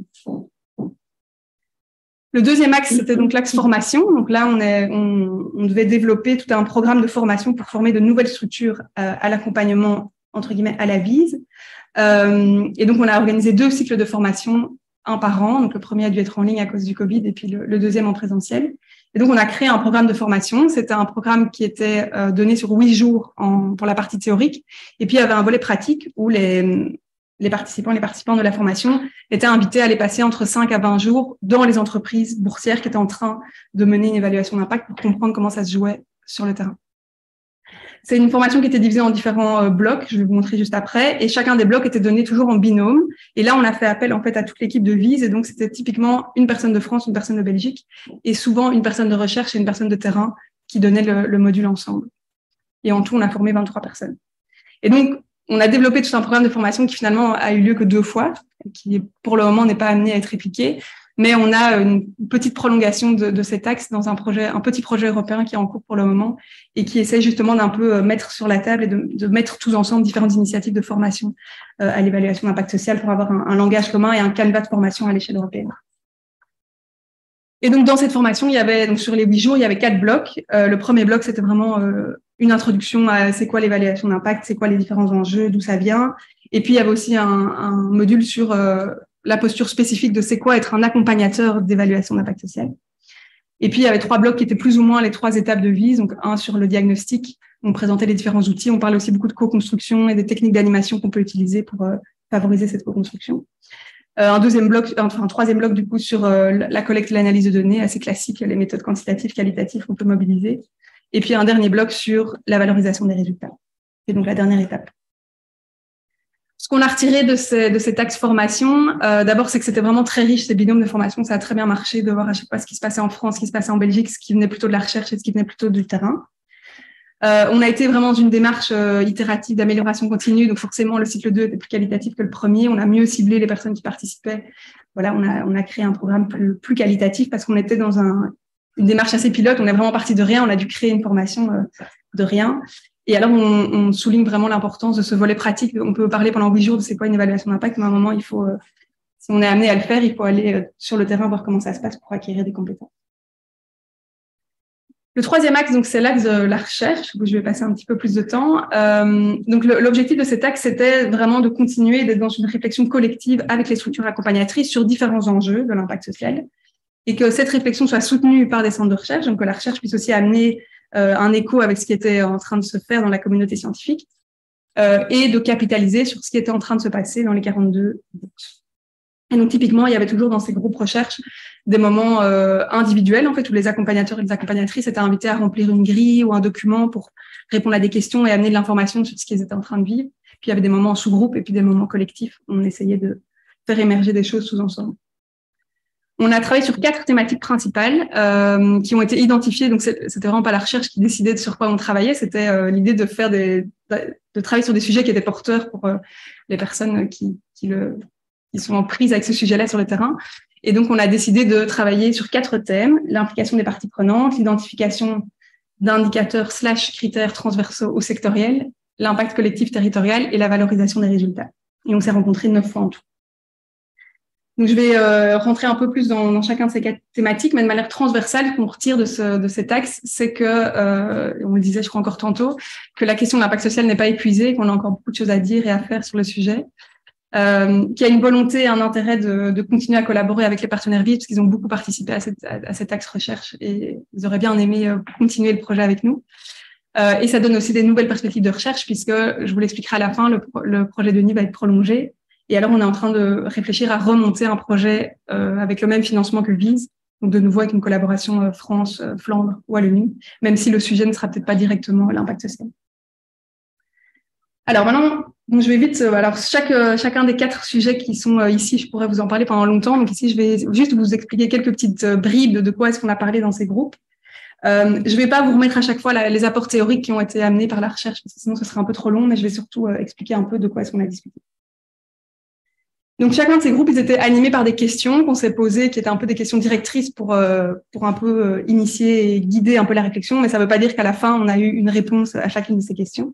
Le deuxième axe, c'était donc l'axe formation. Donc là, on devait développer tout un programme de formation pour former de nouvelles structures à l'accompagnement, entre guillemets, à la Vise. Et donc, on a organisé 2 cycles de formation, un par an. Donc, le premier a dû être en ligne à cause du Covid et puis le deuxième en présentiel. Et donc, on a créé un programme de formation. C'était un programme qui était donné sur 8 jours pour la partie théorique. Et puis, il y avait un volet pratique où les participants de la formation étaient invités à aller passer entre 5 à 20 jours dans les entreprises boursières qui étaient en train de mener une évaluation d'impact pour comprendre comment ça se jouait sur le terrain. C'est une formation qui était divisée en différents blocs, je vais vous montrer juste après, et chacun des blocs était donné toujours en binôme. Et là, on a fait appel en fait à toute l'équipe de Vise, et donc c'était typiquement une personne de France, une personne de Belgique, et souvent une personne de recherche et une personne de terrain qui donnaient le module ensemble. Et en tout, on a formé 23 personnes. Et donc, on a développé tout un programme de formation qui finalement a eu lieu que 2 fois, qui pour le moment n'est pas amené à être répliqué, mais on a une petite prolongation de cet axe dans un petit projet européen qui est en cours pour le moment et qui essaie justement d'un peu mettre sur la table et de mettre tous ensemble différentes initiatives de formation à l'évaluation d'impact social pour avoir un langage commun et un canevas de formation à l'échelle européenne. Et donc, dans cette formation, il y avait, donc sur les 8 jours, il y avait 4 blocs. Le premier bloc, c'était vraiment une introduction à c'est quoi l'évaluation d'impact, c'est quoi les différents enjeux, d'où ça vient. Et puis, il y avait aussi un module sur la posture spécifique de c'est quoi être un accompagnateur d'évaluation d'impact social. Et puis, il y avait 3 blocs qui étaient plus ou moins les 3 étapes de VISE. Donc, un sur le diagnostic, on présentait les différents outils. On parlait aussi beaucoup de co-construction et des techniques d'animation qu'on peut utiliser pour favoriser cette co-construction. Un troisième bloc, du coup, sur la collecte et l'analyse de données, assez classique, les méthodes quantitatives, qualitatives qu'on peut mobiliser. Et puis, un dernier bloc sur la valorisation des résultats. C'est donc la dernière étape. Ce qu'on a retiré de cet axe formation, d'abord, c'est que c'était vraiment très riche, ces binômes de formation. Ça a très bien marché de voir à chaque fois ce qui se passait en France, ce qui se passait en Belgique, ce qui venait plutôt de la recherche et ce qui venait plutôt du terrain. On a été vraiment dans une démarche itérative d'amélioration continue, donc forcément le cycle 2 était plus qualitatif que le premier. On a mieux ciblé les personnes qui participaient. Voilà, on a créé un programme plus qualitatif parce qu'on était dans une démarche assez pilote. On est vraiment parti de rien. On a dû créer une formation de rien. Et alors on souligne vraiment l'importance de ce volet pratique. On peut parler pendant 8 jours de c'est quoi une évaluation d'impact, mais à un moment il faut, si on est amené à le faire, il faut aller sur le terrain voir comment ça se passe pour acquérir des compétences. Le troisième axe, donc, c'est l'axe de la recherche, où je vais passer un petit peu plus de temps. Donc, l'objectif de cet axe, c'était vraiment de continuer d'être dans une réflexion collective avec les structures accompagnatrices sur différents enjeux de l'impact social et que cette réflexion soit soutenue par des centres de recherche, donc que la recherche puisse aussi amener un écho avec ce qui était en train de se faire dans la communauté scientifique et de capitaliser sur ce qui était en train de se passer dans les 42 bourses. Et donc, typiquement, il y avait toujours dans ces groupes recherche des moments individuels, en fait, où les accompagnateurs et les accompagnatrices étaient invités à remplir une grille ou un document pour répondre à des questions et amener de l'information sur ce qu'ils étaient en train de vivre. Puis, il y avait des moments en sous-groupe et puis des moments collectifs où on essayait de faire émerger des choses sous ensemble. On a travaillé sur 4 thématiques principales qui ont été identifiées. Donc, c'était vraiment pas la recherche qui décidait de sur quoi on travaillait. C'était l'idée de faire de travailler sur des sujets qui étaient porteurs pour les personnes qui sont en prise avec ce sujet-là sur le terrain. Et donc, on a décidé de travailler sur 4 thèmes: l'implication des parties prenantes, l'identification d'indicateurs / critères transversaux ou sectoriels, l'impact collectif territorial et la valorisation des résultats. Et on s'est rencontrés 9 fois en tout. Donc, je vais rentrer un peu plus dans chacun de ces 4 thématiques, mais de manière transversale, qu'on retire de cet axe, c'est que, on le disait, je crois encore tantôt, que la question de l'impact social n'est pas épuisée, qu'on a encore beaucoup de choses à dire et à faire sur le sujet. Qu'il y a une volonté, un intérêt de continuer à collaborer avec les partenaires VISE, parce qu'ils ont beaucoup participé à cet axe recherche et ils auraient bien aimé continuer le projet avec nous. Et ça donne aussi des nouvelles perspectives de recherche, puisque, je vous l'expliquerai à la fin, le projet de Denis va être prolongé. Et alors, on est en train de réfléchir à remonter un projet avec le même financement que VISE, donc de nouveau avec une collaboration France, Flandre, Wallonie, même si le sujet ne sera peut-être pas directement l'impact social. Alors maintenant, donc je vais vite. Alors chacun des 4 sujets qui sont ici, je pourrais vous en parler pendant longtemps. Donc ici, je vais juste vous expliquer quelques petites bribes de quoi est-ce qu'on a parlé dans ces groupes. Je vais pas vous remettre à chaque fois les apports théoriques qui ont été amenés par la recherche, parce que sinon ce serait un peu trop long. Mais je vais surtout expliquer un peu de quoi est-ce qu'on a discuté. Donc chacun de ces groupes, ils étaient animés par des questions qu'on s'est posées, qui étaient un peu des questions directrices pour un peu initier et guider un peu la réflexion. Mais ça ne veut pas dire qu'à la fin, on a eu une réponse à chacune de ces questions.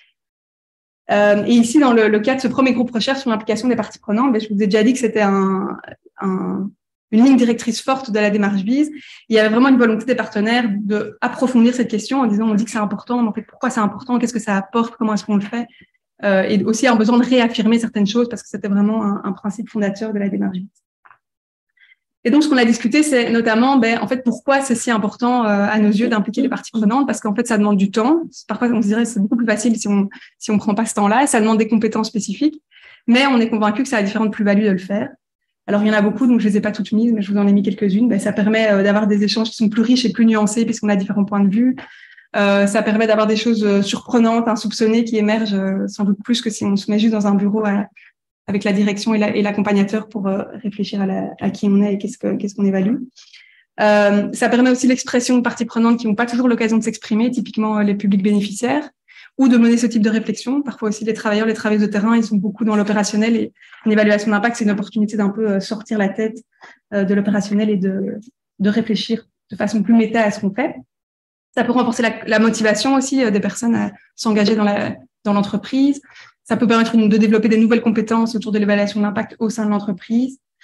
Et ici, dans le cas de ce premier groupe recherche sur l'implication des parties prenantes, je vous ai déjà dit que c'était une ligne directrice forte de la démarche VISE. Il y avait vraiment une volonté des partenaires d'approfondir cette question en disant, on dit que c'est important, mais en fait, pourquoi c'est important, qu'est-ce que ça apporte, comment est-ce qu'on le fait, et aussi un besoin de réaffirmer certaines choses parce que c'était vraiment un principe fondateur de la démarche VISE. Et donc, ce qu'on a discuté, c'est notamment, en fait, pourquoi c'est si important à nos yeux d'impliquer les parties prenantes, parce qu'en fait, ça demande du temps. Parfois, on se dirait que c'est beaucoup plus facile si on prend pas ce temps-là. Ça demande des compétences spécifiques, mais on est convaincu que ça a différentes plus-values de le faire. Alors, il y en a beaucoup, donc je les ai pas toutes mises, mais je vous en ai mis quelques-unes. Ça permet d'avoir des échanges qui sont plus riches et plus nuancés, puisqu'on a différents points de vue. Ça permet d'avoir des choses surprenantes, insoupçonnées, qui émergent sans doute plus que si on se met juste dans un bureau avec la direction et l'accompagnateur pour réfléchir à qui on est et qu'est-ce qu'on évalue. Ça permet aussi l'expression de parties prenantes qui n'ont pas toujours l'occasion de s'exprimer, typiquement les publics bénéficiaires, ou de mener ce type de réflexion. Parfois aussi, les travailleuses de terrain, ils sont beaucoup dans l'opérationnel et une évaluation d'impact, c'est une opportunité d'un peu sortir la tête de l'opérationnel et de réfléchir de façon plus méta à ce qu'on fait. Ça peut renforcer la motivation aussi des personnes à s'engager dans l'entreprise. Ça peut permettre de développer des nouvelles compétences autour de l'évaluation de l'impact au sein de l'entreprise.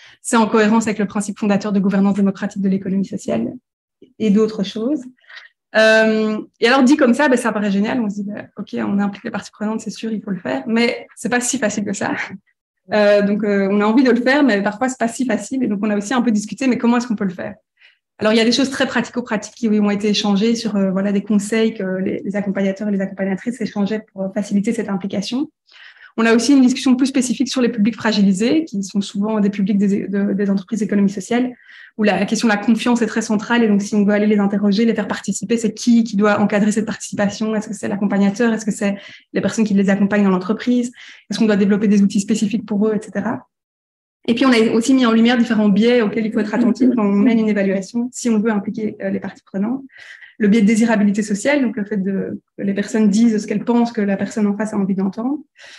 C'est en cohérence avec le principe fondateur de gouvernance démocratique de l'économie sociale et d'autres choses. Et alors, dit comme ça, ça paraît génial. On se dit, OK, on implique les parties prenantes, c'est sûr, il faut le faire. Mais c'est pas si facile que ça. Donc, on a envie de le faire, mais parfois, c'est pas si facile. Et donc, on a aussi un peu discuté, mais comment est-ce qu'on peut le faire? Alors, il y a des choses très pratico-pratiques qui ont été échangées sur voilà, des conseils que les accompagnateurs et les accompagnatrices échangeaient pour faciliter cette implication. On a aussi une discussion plus spécifique sur les publics fragilisés, qui sont souvent des publics des entreprises d'économie sociale, où la question de la confiance est très centrale. Et donc, si on veut aller les interroger, les faire participer, c'est qui doit encadrer cette participation? Est-ce que c'est l'accompagnateur? Est-ce que c'est les personnes qui les accompagnent dans l'entreprise? Est-ce qu'on doit développer des outils spécifiques pour eux, etc. Et puis, on a aussi mis en lumière différents biais auxquels il faut être attentif quand on mène une évaluation, si on veut impliquer les parties prenantes. Le biais de désirabilité sociale, donc le fait que les personnes disent ce qu'elles pensent que la personne en face a envie d'entendre.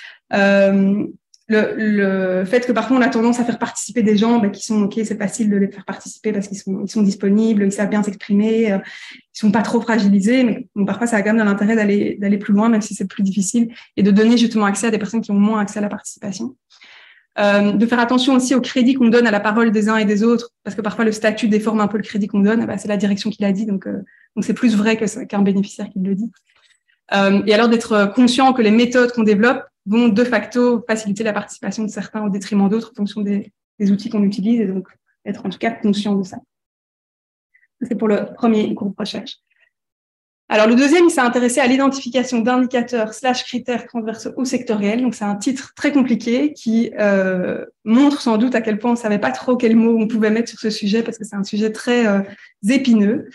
Le fait que parfois on a tendance à faire participer des gens qui sont OK, c'est facile de les faire participer parce qu'ils sont disponibles, ils savent bien s'exprimer, ils sont pas trop fragilisés, mais bon, parfois ça a quand même de l'intérêt d'aller plus loin, même si c'est plus difficile, et de donner justement accès à des personnes qui ont moins accès à la participation. De faire attention aussi au crédit qu'on donne à la parole des uns et des autres, parce que parfois le statut déforme un peu le crédit qu'on donne. C'est la direction qui l'a dit, donc c'est plus vrai qu'un bénéficiaire qui le dit. Et alors d'être conscient que les méthodes qu'on développe vont de facto faciliter la participation de certains au détriment d'autres en fonction des outils qu'on utilise, et donc être en tout cas conscient de ça. C'est pour le premier groupe recherche. Alors, le deuxième, il s'est intéressé à l'identification d'indicateurs / critères transversaux ou sectoriels. Donc, c'est un titre très compliqué qui montre sans doute à quel point on ne savait pas trop quels mots on pouvait mettre sur ce sujet, parce que c'est un sujet très épineux.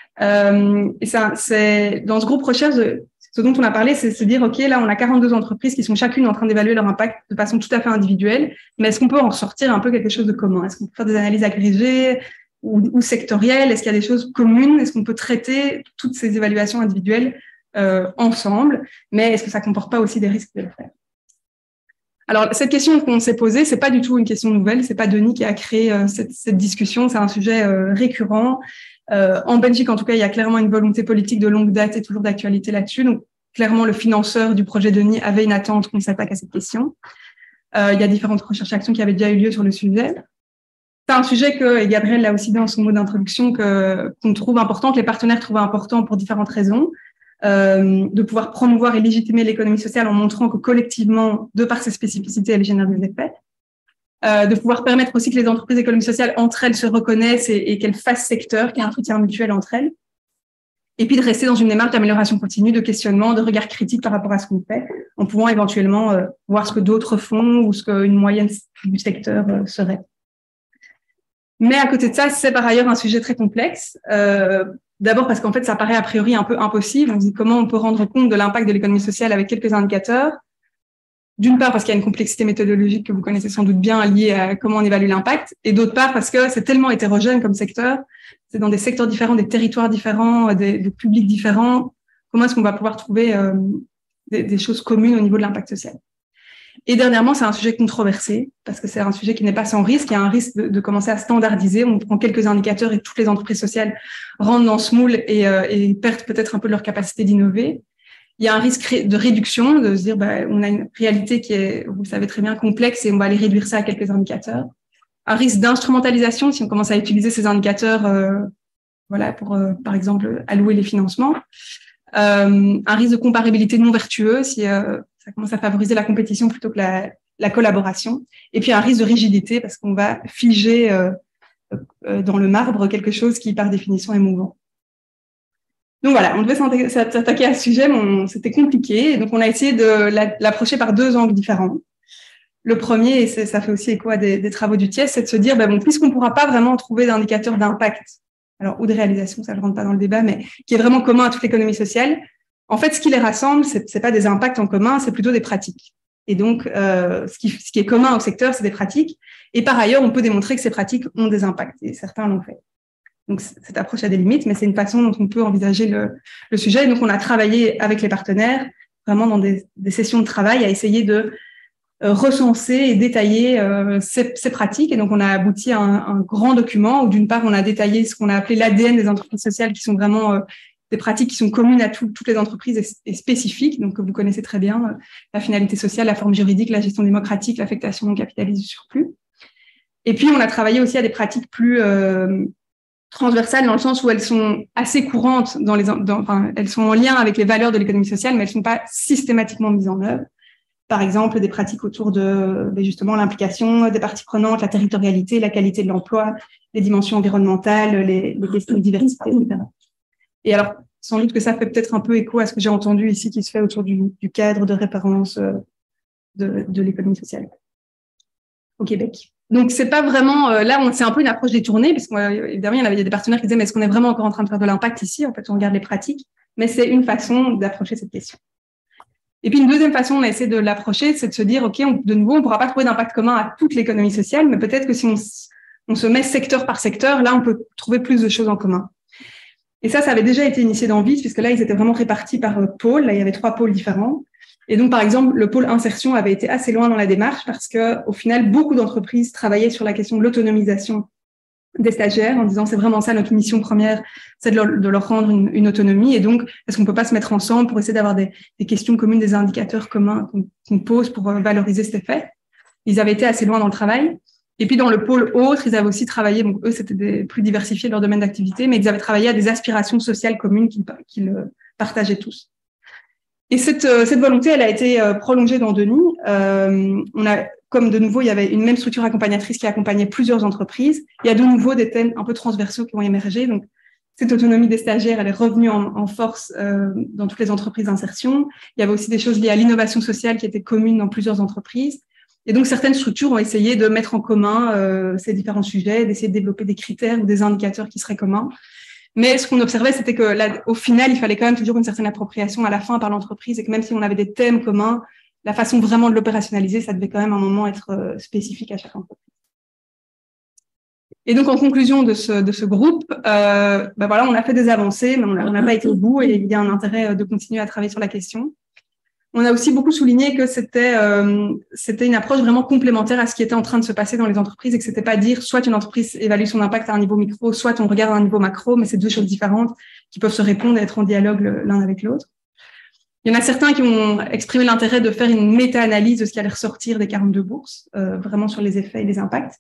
Et c'est dans ce groupe recherche, ce dont on a parlé, c'est se dire, OK, là, on a 42 entreprises qui sont chacune en train d'évaluer leur impact de façon tout à fait individuelle, mais est-ce qu'on peut en sortir un peu quelque chose de commun? Est-ce qu'on peut faire des analyses agrégées ou sectorielles? Est-ce qu'il y a des choses communes? Est-ce qu'on peut traiter toutes ces évaluations individuelles ensemble? Mais est-ce que ça comporte pas aussi des risques de le faire? Alors, cette question qu'on s'est posée, c'est pas du tout une question nouvelle. C'est pas Denis qui a créé cette discussion. C'est un sujet récurrent. En Belgique, en tout cas, il y a clairement une volonté politique de longue date et toujours d'actualité là-dessus. Donc, clairement, le financeur du projet Denis avait une attente qu'on s'attaque à cette question. Il y a différentes recherches-actions qui avaient déjà eu lieu sur le sujet. C'est un sujet que, et Gabriel l'a aussi dit dans son mot d'introduction, qu'on trouve important, que les partenaires trouvent important pour différentes raisons. De pouvoir promouvoir et légitimer l'économie sociale en montrant que collectivement, de par ses spécificités, elle génère des effets. De pouvoir permettre aussi que les entreprises d'économie sociale entre elles se reconnaissent et qu'elles fassent secteur, qu'il y ait un soutien mutuel entre elles. Et puis de rester dans une démarche d'amélioration continue, de questionnement, de regard critique par rapport à ce qu'on fait, en pouvant éventuellement voir ce que d'autres font ou ce qu'une moyenne du secteur serait. Mais à côté de ça, c'est par ailleurs un sujet très complexe. D'abord parce qu'en fait, ça paraît a priori un peu impossible. On se dit comment on peut rendre compte de l'impact de l'économie sociale avec quelques indicateurs. D'une part, parce qu'il y a une complexité méthodologique que vous connaissez sans doute bien liée à comment on évalue l'impact. Et d'autre part, parce que c'est tellement hétérogène comme secteur. C'est dans des secteurs différents, des territoires différents, des publics différents. Comment est-ce qu'on va pouvoir trouver des choses communes au niveau de l'impact social? Et dernièrement, c'est un sujet controversé, parce que c'est un sujet qui n'est pas sans risque. Il y a un risque de commencer à standardiser. On prend quelques indicateurs et toutes les entreprises sociales rentrent dans ce moule et perdent peut-être un peu leur capacité d'innover. Il y a un risque de réduction, de se dire, on a une réalité qui est, vous le savez très bien, complexe et on va aller réduire ça à quelques indicateurs. Un risque d'instrumentalisation, si on commence à utiliser ces indicateurs, pour, par exemple, allouer les financements. Un risque de comparabilité non vertueux, si ça commence à favoriser la compétition plutôt que la collaboration. Et puis un risque de rigidité, parce qu'on va figer dans le marbre quelque chose qui, par définition, est mouvant. Donc voilà, on devait s'attaquer à ce sujet, mais c'était compliqué. Et donc on a essayé de l'approcher par deux angles différents. Le premier, et ça fait aussi écho à des travaux du TIES, c'est de se dire, puisqu'on ne pourra pas vraiment trouver d'indicateurs d'impact, alors ou de réalisation, ça ne rentre pas dans le débat, mais qui est vraiment commun à toute l'économie sociale, en fait, ce qui les rassemble, c'est pas des impacts en commun, c'est plutôt des pratiques. Et donc, ce qui est commun au secteur, c'est des pratiques. Et par ailleurs, on peut démontrer que ces pratiques ont des impacts, et certains l'ont fait. Donc, cette approche a des limites, mais c'est une façon dont on peut envisager le sujet. Et donc, on a travaillé avec les partenaires, vraiment dans des sessions de travail, à essayer de recenser et détailler ces pratiques. Et donc, on a abouti à un grand document où, d'une part, on a détaillé ce qu'on a appelé l'ADN des entreprises sociales, qui sont vraiment des pratiques qui sont communes à toutes les entreprises et spécifiques, donc que vous connaissez très bien, la finalité sociale, la forme juridique, la gestion démocratique, l'affectation non capitaliste du surplus. Et puis, on a travaillé aussi à des pratiques plus transversales dans le sens où elles sont assez courantes elles sont en lien avec les valeurs de l'économie sociale, mais elles ne sont pas systématiquement mises en œuvre. Par exemple, des pratiques autour de justement l'implication des parties prenantes, la territorialité, la qualité de l'emploi, les dimensions environnementales, les questions de diversité, etc. Et alors, sans doute que ça fait peut-être un peu écho à ce que j'ai entendu ici qui se fait autour du cadre de référence de l'économie sociale au Québec. Donc, c'est pas vraiment, c'est un peu une approche détournée, parce qu'évidemment, il y a des partenaires qui disaient, mais est-ce qu'on est vraiment encore en train de faire de l'impact ici? En fait, on regarde les pratiques, mais c'est une façon d'approcher cette question. Et puis, une deuxième façon, on a essayé de l'approcher, c'est de se dire, OK, de nouveau, on ne pourra pas trouver d'impact commun à toute l'économie sociale, mais peut-être que si on se met secteur par secteur, là, on peut trouver plus de choses en commun. Et ça avait déjà été initié dans VIS, puisque là, ils étaient vraiment répartis par pôle. Là, il y avait 3 pôles différents. Et donc, par exemple, le pôle insertion avait été assez loin dans la démarche parce que, au final, beaucoup d'entreprises travaillaient sur la question de l'autonomisation des stagiaires en disant c'est vraiment ça notre mission première, c'est de leur rendre une autonomie. Et donc, est-ce qu'on peut pas se mettre ensemble pour essayer d'avoir des questions communes, des indicateurs communs qu'on pose pour valoriser cet effet? Ils avaient été assez loin dans le travail. Et puis, dans le pôle autre, ils avaient aussi travaillé, donc eux, c'était plus diversifié leur domaine d'activité, mais ils avaient travaillé à des aspirations sociales communes qu'ils partageaient tous. Et cette volonté, elle a été prolongée dans Denis. Comme de nouveau, il y avait une même structure accompagnatrice qui accompagnait plusieurs entreprises. Il y a de nouveau des thèmes un peu transversaux qui ont émergé. Donc, cette autonomie des stagiaires, elle est revenue en force dans toutes les entreprises d'insertion. Il y avait aussi des choses liées à l'innovation sociale qui étaient communes dans plusieurs entreprises. Et donc, certaines structures ont essayé de mettre en commun ces différents sujets, d'essayer de développer des critères ou des indicateurs qui seraient communs. Mais ce qu'on observait, c'était que là, au final, il fallait quand même toujours une certaine appropriation à la fin par l'entreprise et que même si on avait des thèmes communs, la façon vraiment de l'opérationnaliser, ça devait quand même à un moment être spécifique à chaque entreprise. Et donc, en conclusion de ce groupe, voilà, on a fait des avancées, mais on n'a pas été au bout et il y a un intérêt de continuer à travailler sur la question. On a aussi beaucoup souligné que c'était une approche vraiment complémentaire à ce qui était en train de se passer dans les entreprises et que c'était pas dire soit une entreprise évalue son impact à un niveau micro, soit on regarde à un niveau macro, mais c'est 2 choses différentes qui peuvent se répondre et être en dialogue l'un avec l'autre. Il y en a certains qui ont exprimé l'intérêt de faire une méta-analyse de ce qui allait ressortir des 42 bourses, vraiment sur les effets et les impacts.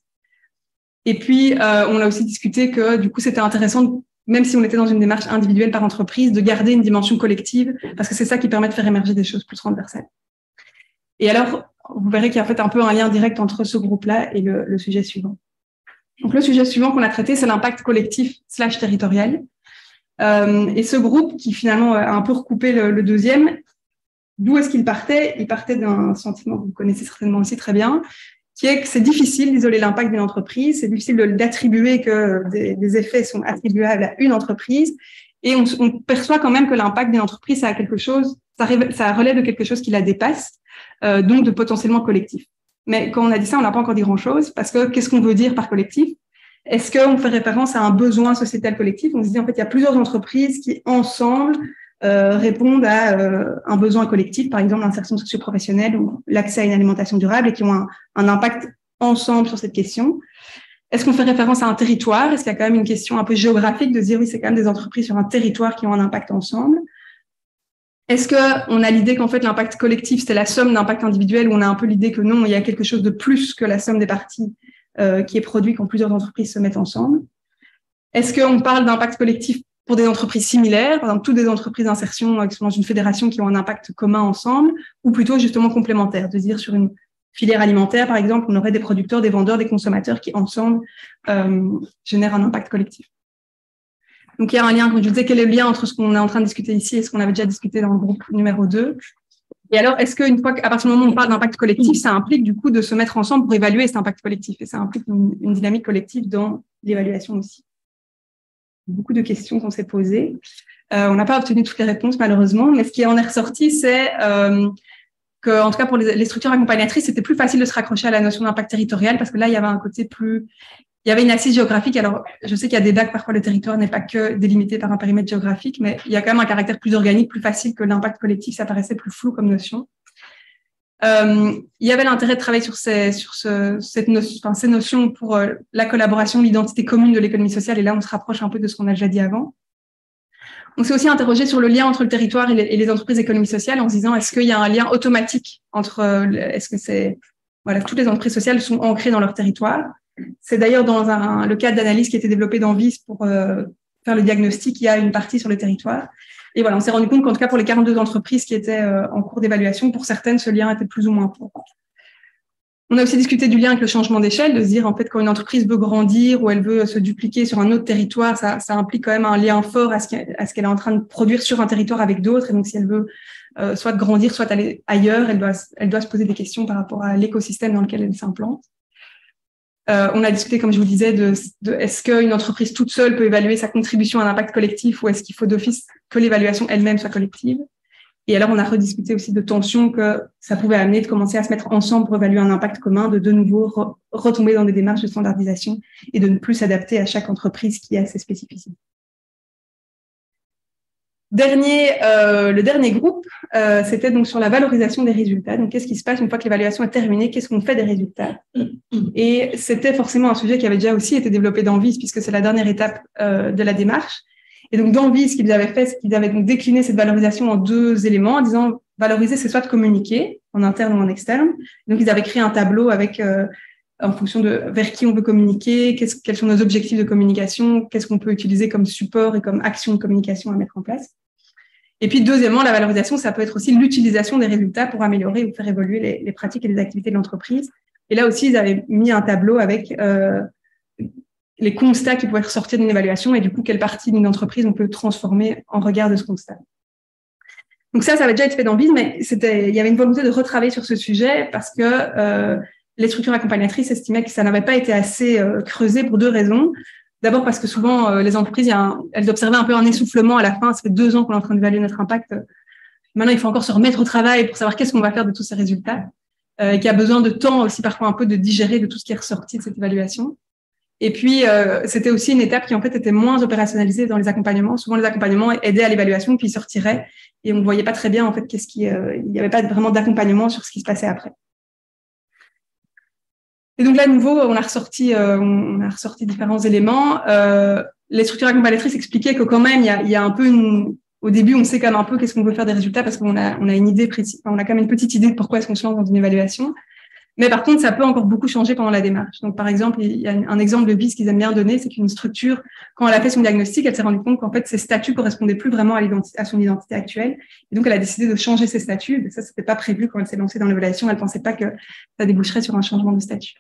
Et puis, on a aussi discuté que du coup, c'était intéressant, même si on était dans une démarche individuelle par entreprise, de garder une dimension collective, parce que c'est ça qui permet de faire émerger des choses plus transversales. Et alors, vous verrez qu'il y a en fait un peu un lien direct entre ce groupe-là et le sujet suivant. Donc, le sujet suivant qu'on a traité, c'est l'impact collectif / territorial. Et ce groupe qui finalement a un peu recoupé le deuxième, d'où est-ce qu'il partait? Il partait d'un sentiment que vous connaissez certainement aussi très bien, qui est que c'est difficile d'isoler l'impact d'une entreprise, c'est difficile d'attribuer que des effets sont attribuables à une entreprise, et on perçoit quand même que l'impact d'une entreprise, ça a quelque chose, ça relève de quelque chose qui la dépasse, donc de potentiellement collectif. Mais quand on a dit ça, on n'a pas encore dit grand-chose, parce que qu'est-ce qu'on veut dire par collectif? Est-ce qu'on fait référence à un besoin sociétal collectif? On se dit en fait, il y a plusieurs entreprises qui, ensemble, répondent à un besoin collectif, par exemple l'insertion socio-professionnelle ou l'accès à une alimentation durable et qui ont un impact ensemble sur cette question. Est-ce qu'on fait référence à un territoire? Est-ce qu'il y a quand même une question un peu géographique de se dire oui, c'est quand même des entreprises sur un territoire qui ont un impact ensemble? Est-ce qu'on a l'idée qu'en fait l'impact collectif, c'est la somme d'impacts individuels ou on a un peu l'idée que non, il y a quelque chose de plus que la somme des parties qui est produit quand plusieurs entreprises se mettent ensemble? Est-ce qu'on parle d'impact collectif pour des entreprises similaires, par exemple toutes des entreprises d'insertion qui sont dans une fédération qui ont un impact commun ensemble, ou plutôt justement complémentaire, de dire sur une filière alimentaire, par exemple, on aurait des producteurs, des vendeurs, des consommateurs qui ensemble génèrent un impact collectif. Donc il y a un lien, comme je disais, quel est le lien entre ce qu'on est en train de discuter ici et ce qu'on avait déjà discuté dans le groupe numéro 2? Et alors, est-ce qu'une fois qu'à partir du moment où on parle d'impact collectif, ça implique du coup de se mettre ensemble pour évaluer cet impact collectif? Et ça implique une dynamique collective dans l'évaluation aussi. Beaucoup de questions qu'on s'est posées. On n'a pas obtenu toutes les réponses, malheureusement, mais ce qui en est ressorti, c'est que, en tout cas, pour les structures accompagnatrices, c'était plus facile de se raccrocher à la notion d'impact territorial parce que là, il y avait un côté plus... Il y avait une assise géographique. Alors, je sais qu'il y a des débat que parfois le territoire n'est pas que délimité par un périmètre géographique, mais il y a quand même un caractère plus organique, plus facile que l'impact collectif. Ça paraissait plus flou comme notion. Il y avait l'intérêt de travailler sur ces notions pour la collaboration, l'identité commune de l'économie sociale. Et là, on se rapproche un peu de ce qu'on a déjà dit avant. On s'est aussi interrogé sur le lien entre le territoire et les entreprises d'économie sociale en se disant, est-ce qu'il y a un lien automatique entre, est-ce que c'est, voilà, toutes les entreprises sociales sont ancrées dans leur territoire? C'est d'ailleurs dans le cadre d'analyse qui a été développé dans VIS pour faire le diagnostic, il y a une partie sur le territoire. Et voilà, on s'est rendu compte qu'en tout cas, pour les 42 entreprises qui étaient en cours d'évaluation, pour certaines, ce lien était plus ou moins fort. On a aussi discuté du lien avec le changement d'échelle, de se dire, en fait, quand une entreprise veut grandir ou elle veut se dupliquer sur un autre territoire, ça implique quand même un lien fort à ce qu'elle est en train de produire sur un territoire avec d'autres. Et donc, si elle veut soit grandir, soit aller ailleurs, elle doit se poser des questions par rapport à l'écosystème dans lequel elle s'implante. On a discuté, comme je vous disais, de est-ce qu'une entreprise toute seule peut évaluer sa contribution à l'impact collectif ou est-ce qu'il faut d'office que l'évaluation elle-même soit collective. Et alors, on a rediscuté aussi de tensions que ça pouvait amener de commencer à se mettre ensemble pour évaluer un impact commun, de nouveau retomber dans des démarches de standardisation et de ne plus s'adapter à chaque entreprise qui a ses spécificités. Le dernier groupe, c'était donc sur la valorisation des résultats. Donc, qu'est-ce qui se passe une fois que l'évaluation est terminée? Qu'est-ce qu'on fait des résultats? Et c'était forcément un sujet qui avait déjà aussi été développé dans VIS, puisque c'est la dernière étape de la démarche. Et donc, dans VIS, ce qu'ils avaient fait, c'est qu'ils avaient donc décliné cette valorisation en 2 éléments, en disant valoriser, c'est soit de communiquer, en interne ou en externe. Donc, ils avaient créé un tableau avec, en fonction de vers qui on veut communiquer, quels sont nos objectifs de communication, qu'est-ce qu'on peut utiliser comme support et comme action de communication à mettre en place. Et puis, deuxièmement, la valorisation, ça peut être aussi l'utilisation des résultats pour améliorer ou faire évoluer les pratiques et les activités de l'entreprise. Et là aussi, ils avaient mis un tableau avec les constats qui pouvaient ressortir d'une évaluation et du coup, quelle partie d'une entreprise on peut transformer en regard de ce constat. Donc ça avait déjà été fait dans VIS, mais il y avait une volonté de retravailler sur ce sujet parce que les structures accompagnatrices estimaient que ça n'avait pas été assez creusé pour 2 raisons. D'abord parce que souvent, les entreprises, elles observaient un peu un essoufflement à la fin. Ça fait 2 ans qu'on est en train d'évaluer notre impact. Maintenant, il faut encore se remettre au travail pour savoir qu'est-ce qu'on va faire de tous ces résultats. Qu'il y a besoin de temps aussi, parfois un peu, de digérer de tout ce qui est ressorti de cette évaluation. Et puis, c'était aussi une étape qui, en fait, était moins opérationnalisée dans les accompagnements. Souvent, les accompagnements aidaient à l'évaluation, puis ils sortiraient. Et on ne voyait pas très bien, en fait, il n'y avait pas vraiment d'accompagnement sur ce qui se passait après. Et donc là, à nouveau, on a ressorti différents éléments. Les structures accompagnatrices expliquaient que quand même, il y a un peu au début, on sait quand même un peu qu'est-ce qu'on veut faire des résultats parce qu'on a une idée précise. On a quand même une petite idée de pourquoi est-ce qu'on se lance dans une évaluation. Mais par contre, ça peut encore beaucoup changer pendant la démarche. Donc, par exemple, il y a un exemple de VIS qu'ils aiment bien donner, c'est qu'une structure, quand elle a fait son diagnostic, elle s'est rendue compte qu'en fait, ses statuts correspondaient plus vraiment à son identité actuelle. Et donc, elle a décidé de changer ses statuts. Mais ça, c'était pas prévu quand elle s'est lancée dans l'évaluation. Elle pensait pas que ça déboucherait sur un changement de statut.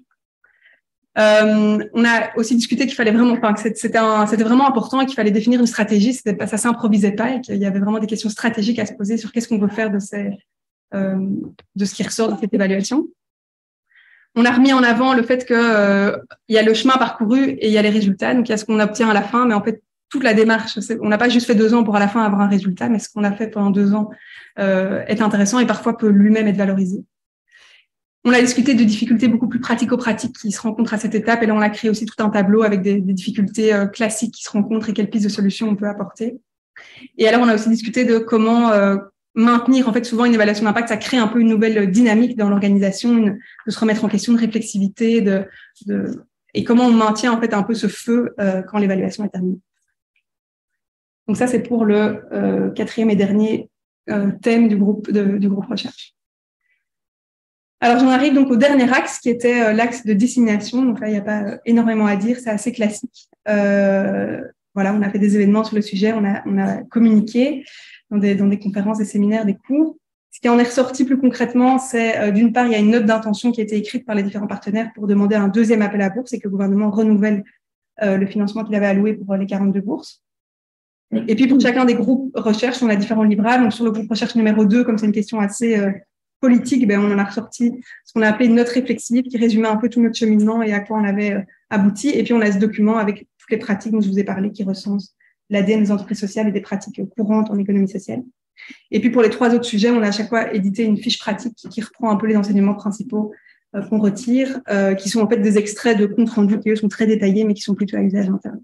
On a aussi discuté qu'il fallait vraiment, que c'était vraiment important et qu'il fallait définir une stratégie. Ça s'improvisait pas et qu'il y avait vraiment des questions stratégiques à se poser sur qu'est-ce qu'on veut faire de ce qui ressort de cette évaluation. On a remis en avant le fait que il y a le chemin parcouru et il y a les résultats. Donc, il y a ce qu'on obtient à la fin, mais en fait, toute la démarche, on n'a pas juste fait 2 ans pour à la fin avoir un résultat, mais ce qu'on a fait pendant 2 ans est intéressant et parfois peut lui-même être valorisé. On a discuté de difficultés beaucoup plus pratico-pratiques qui se rencontrent à cette étape. Et là, on a créé aussi tout un tableau avec des difficultés classiques qui se rencontrent et quelles pistes de solutions on peut apporter. Et alors, on a aussi discuté de comment maintenir, en fait, souvent une évaluation d'impact, ça crée un peu une nouvelle dynamique dans l'organisation, de se remettre en question, de réflexivité, et comment on maintient, en fait, un peu ce feu quand l'évaluation est terminée. Donc ça, c'est pour le 4e et dernier thème du groupe recherche. Alors, j'en arrive donc au dernier axe qui était l'axe de dissémination. Donc là, il n'y a pas énormément à dire, c'est assez classique. Voilà, on a fait des événements sur le sujet, on a communiqué dans des conférences, des séminaires, des cours. Ce qui en est ressorti plus concrètement, c'est d'une part, il y a une note d'intention qui a été écrite par les différents partenaires pour demander un 2e appel à bourse et que le gouvernement renouvelle le financement qu'il avait alloué pour les 42 bourses. Et puis, pour chacun des groupes recherche, on a différents livrables. Donc, sur le groupe recherche numéro 2, comme c'est une question assez politique, on en a ressorti ce qu'on a appelé une note réflexive qui résumait un peu tout notre cheminement et à quoi on avait abouti. Et puis, on a ce document avec toutes les pratiques dont je vous ai parlé qui recensent l'ADN des entreprises sociales et des pratiques courantes en économie sociale. Et puis, pour les 3 autres sujets, on a à chaque fois édité une fiche pratique qui reprend un peu les enseignements principaux qu'on retire, qui sont en fait des extraits de comptes rendus qui, eux, sont très détaillés, mais qui sont plutôt à usage interne.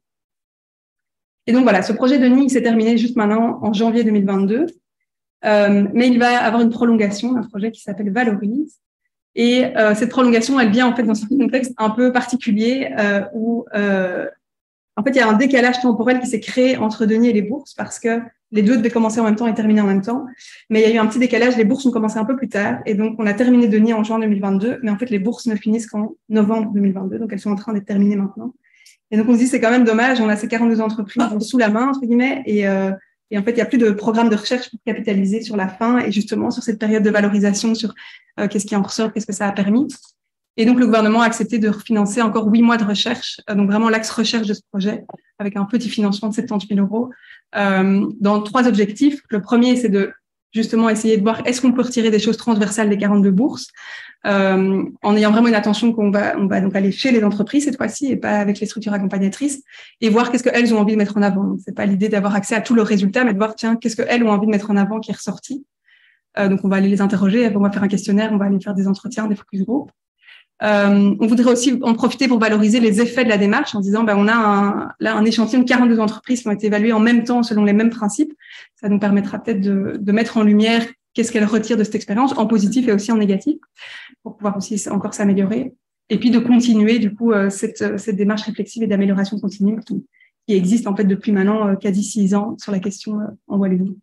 Et donc, voilà, ce projet de NIE s'est terminé juste maintenant en janvier 2022. Mais il va avoir une prolongation d'un projet qui s'appelle Valorise. Et cette prolongation, elle vient en fait dans un contexte un peu particulier où en fait il y a un décalage temporel qui s'est créé entre Denis et les bourses parce que les deux devaient commencer en même temps et terminer en même temps. Mais il y a eu un petit décalage, les bourses ont commencé un peu plus tard. Et donc, on a terminé Denis en juin 2022. Mais en fait, les bourses ne finissent qu'en novembre 2022. Donc, elles sont en train d'être terminées maintenant. Et donc, on se dit, c'est quand même dommage. On a ces 42 entreprises sous la main, entre guillemets. Et en fait, il n'y a plus de programme de recherche pour capitaliser sur la fin et justement sur cette période de valorisation, sur qu'est-ce qui en ressort, qu'est-ce que ça a permis. Et donc, le gouvernement a accepté de refinancer encore 8 mois de recherche, donc vraiment l'axe recherche de ce projet, avec un petit financement de 70 000 euros, dans 3 objectifs. Le premier, c'est de justement essayer de voir est-ce qu'on peut retirer des choses transversales des 42 bourses, en ayant vraiment une attention qu'on va donc aller chez les entreprises cette fois-ci et pas avec les structures accompagnatrices, et voir qu'est-ce qu'elles ont envie de mettre en avant. Donc, c'est pas l'idée d'avoir accès à tous leurs résultats, mais de voir, tiens, qu'est-ce qu'elles ont envie de mettre en avant qui est ressorti. Donc, on va aller les interroger, on va faire un questionnaire, on va aller faire des entretiens, des focus group. On voudrait aussi en profiter pour valoriser les effets de la démarche en disant, on a là un échantillon de 42 entreprises qui ont été évaluées en même temps selon les mêmes principes. Ça nous permettra peut-être de mettre en lumière qu'est-ce qu'elles retirent de cette expérience, en positif et aussi en négatif, pour pouvoir aussi encore s'améliorer. Et puis de continuer, du coup, cette démarche réflexive et d'amélioration continue qui existe en fait depuis maintenant quasi 6 ans sur la question en Wallonie.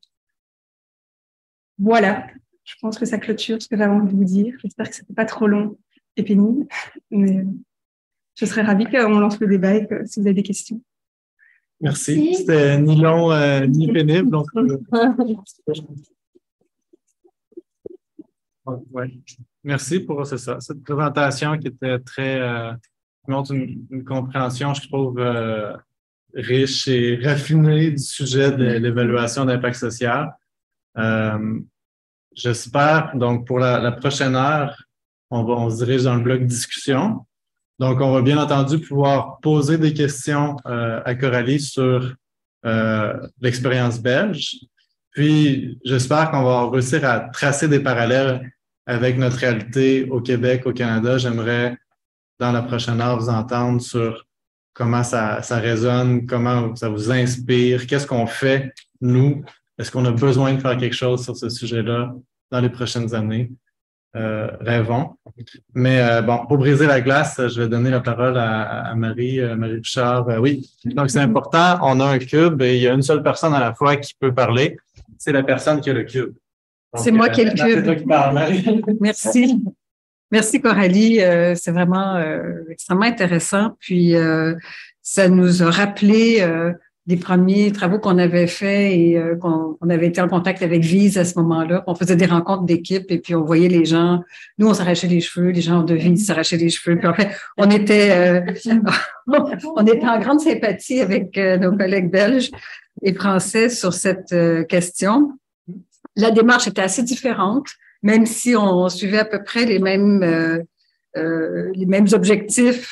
Voilà, je pense que ça clôture ce que j'avais envie de vous dire. J'espère que ce n'était pas trop long et pénible, mais je serais ravie qu'on lance le débat et que si vous avez des questions. Merci. C'était ni long ni pénible. Donc, ouais. Merci pour cette présentation qui était très qui montre une compréhension, je trouve, riche et raffinée du sujet de l'évaluation d'impact social. J'espère, donc, pour la prochaine heure, on se dirige dans le bloc discussion. Donc, on va bien entendu pouvoir poser des questions à Coralie sur l'expérience belge. Puis, j'espère qu'on va réussir à tracer des parallèles avec notre réalité au Québec, au Canada. J'aimerais, dans la prochaine heure, vous entendre sur comment ça résonne, comment ça vous inspire, qu'est-ce qu'on fait, nous. Est-ce qu'on a besoin de faire quelque chose sur ce sujet-là dans les prochaines années? Rêvons. Mais bon, pour briser la glace, je vais donner la parole à Marie Pichard. Oui, donc c'est important. On a un cube et il y a une seule personne à la fois qui peut parler. C'est la personne qui a le cube. C'est moi qui ai le cube. C'est toi qui parles, Marie. Merci. Merci, Coralie. C'est vraiment extrêmement intéressant. Puis, ça nous a rappelé des premiers travaux qu'on avait faits et qu'on avait été en contact avec Vise à ce moment-là. On faisait des rencontres d'équipe et puis on voyait les gens. Nous, on s'arrachait les cheveux, les gens de Vise s'arrachaient les cheveux. Puis en fait, on était en grande sympathie avec nos collègues belges et français sur cette question. La démarche était assez différente, même si on suivait à peu près les mêmes objectifs.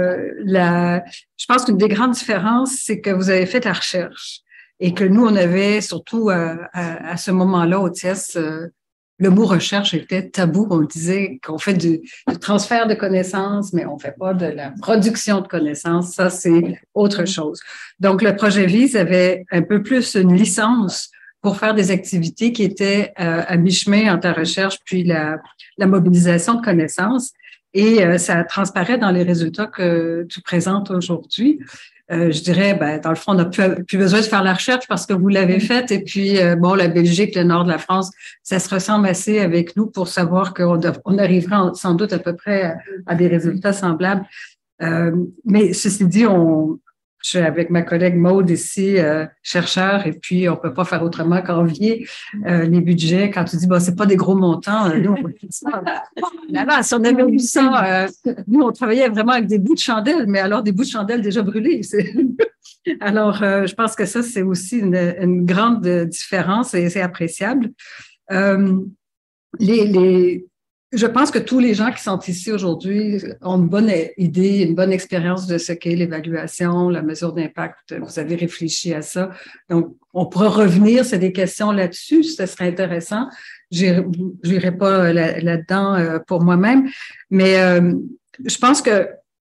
Je pense qu'une des grandes différences, c'est que vous avez fait de la recherche et que nous, on avait surtout à ce moment-là au TIES, le mot recherche était tabou. On disait qu'on fait du transfert de connaissances, mais on fait pas de la production de connaissances. Ça, c'est autre chose. Donc, le projet VISE avait un peu plus une licence pour faire des activités qui étaient à mi-chemin entre la recherche puis la mobilisation de connaissances. Et ça transparaît dans les résultats que tu présentes aujourd'hui. Je dirais, dans le fond, on n'a plus besoin de faire la recherche parce que vous l'avez faite. Et puis, la Belgique, le nord de la France, ça se ressemble assez avec nous pour savoir qu'on arrivera sans doute à peu près à des résultats semblables. Mais ceci dit, je suis avec ma collègue Maude ici, chercheur, et puis on peut pas faire autrement qu'envier les budgets. Quand tu dis, c'est pas des gros montants, nous, on fait ça. Là, si on avait eu ça, nous, on travaillait vraiment avec des bouts de chandelle, mais alors des bouts de chandelle déjà brûlés. Alors, je pense que ça, c'est aussi une grande différence et c'est appréciable. Je pense que tous les gens qui sont ici aujourd'hui ont une bonne idée, une bonne expérience de ce qu'est l'évaluation, la mesure d'impact. Vous avez réfléchi à ça. Donc, on pourra revenir, c'est des questions là-dessus, ce serait intéressant. Je n'irai pas là-dedans pour moi-même, mais je pense que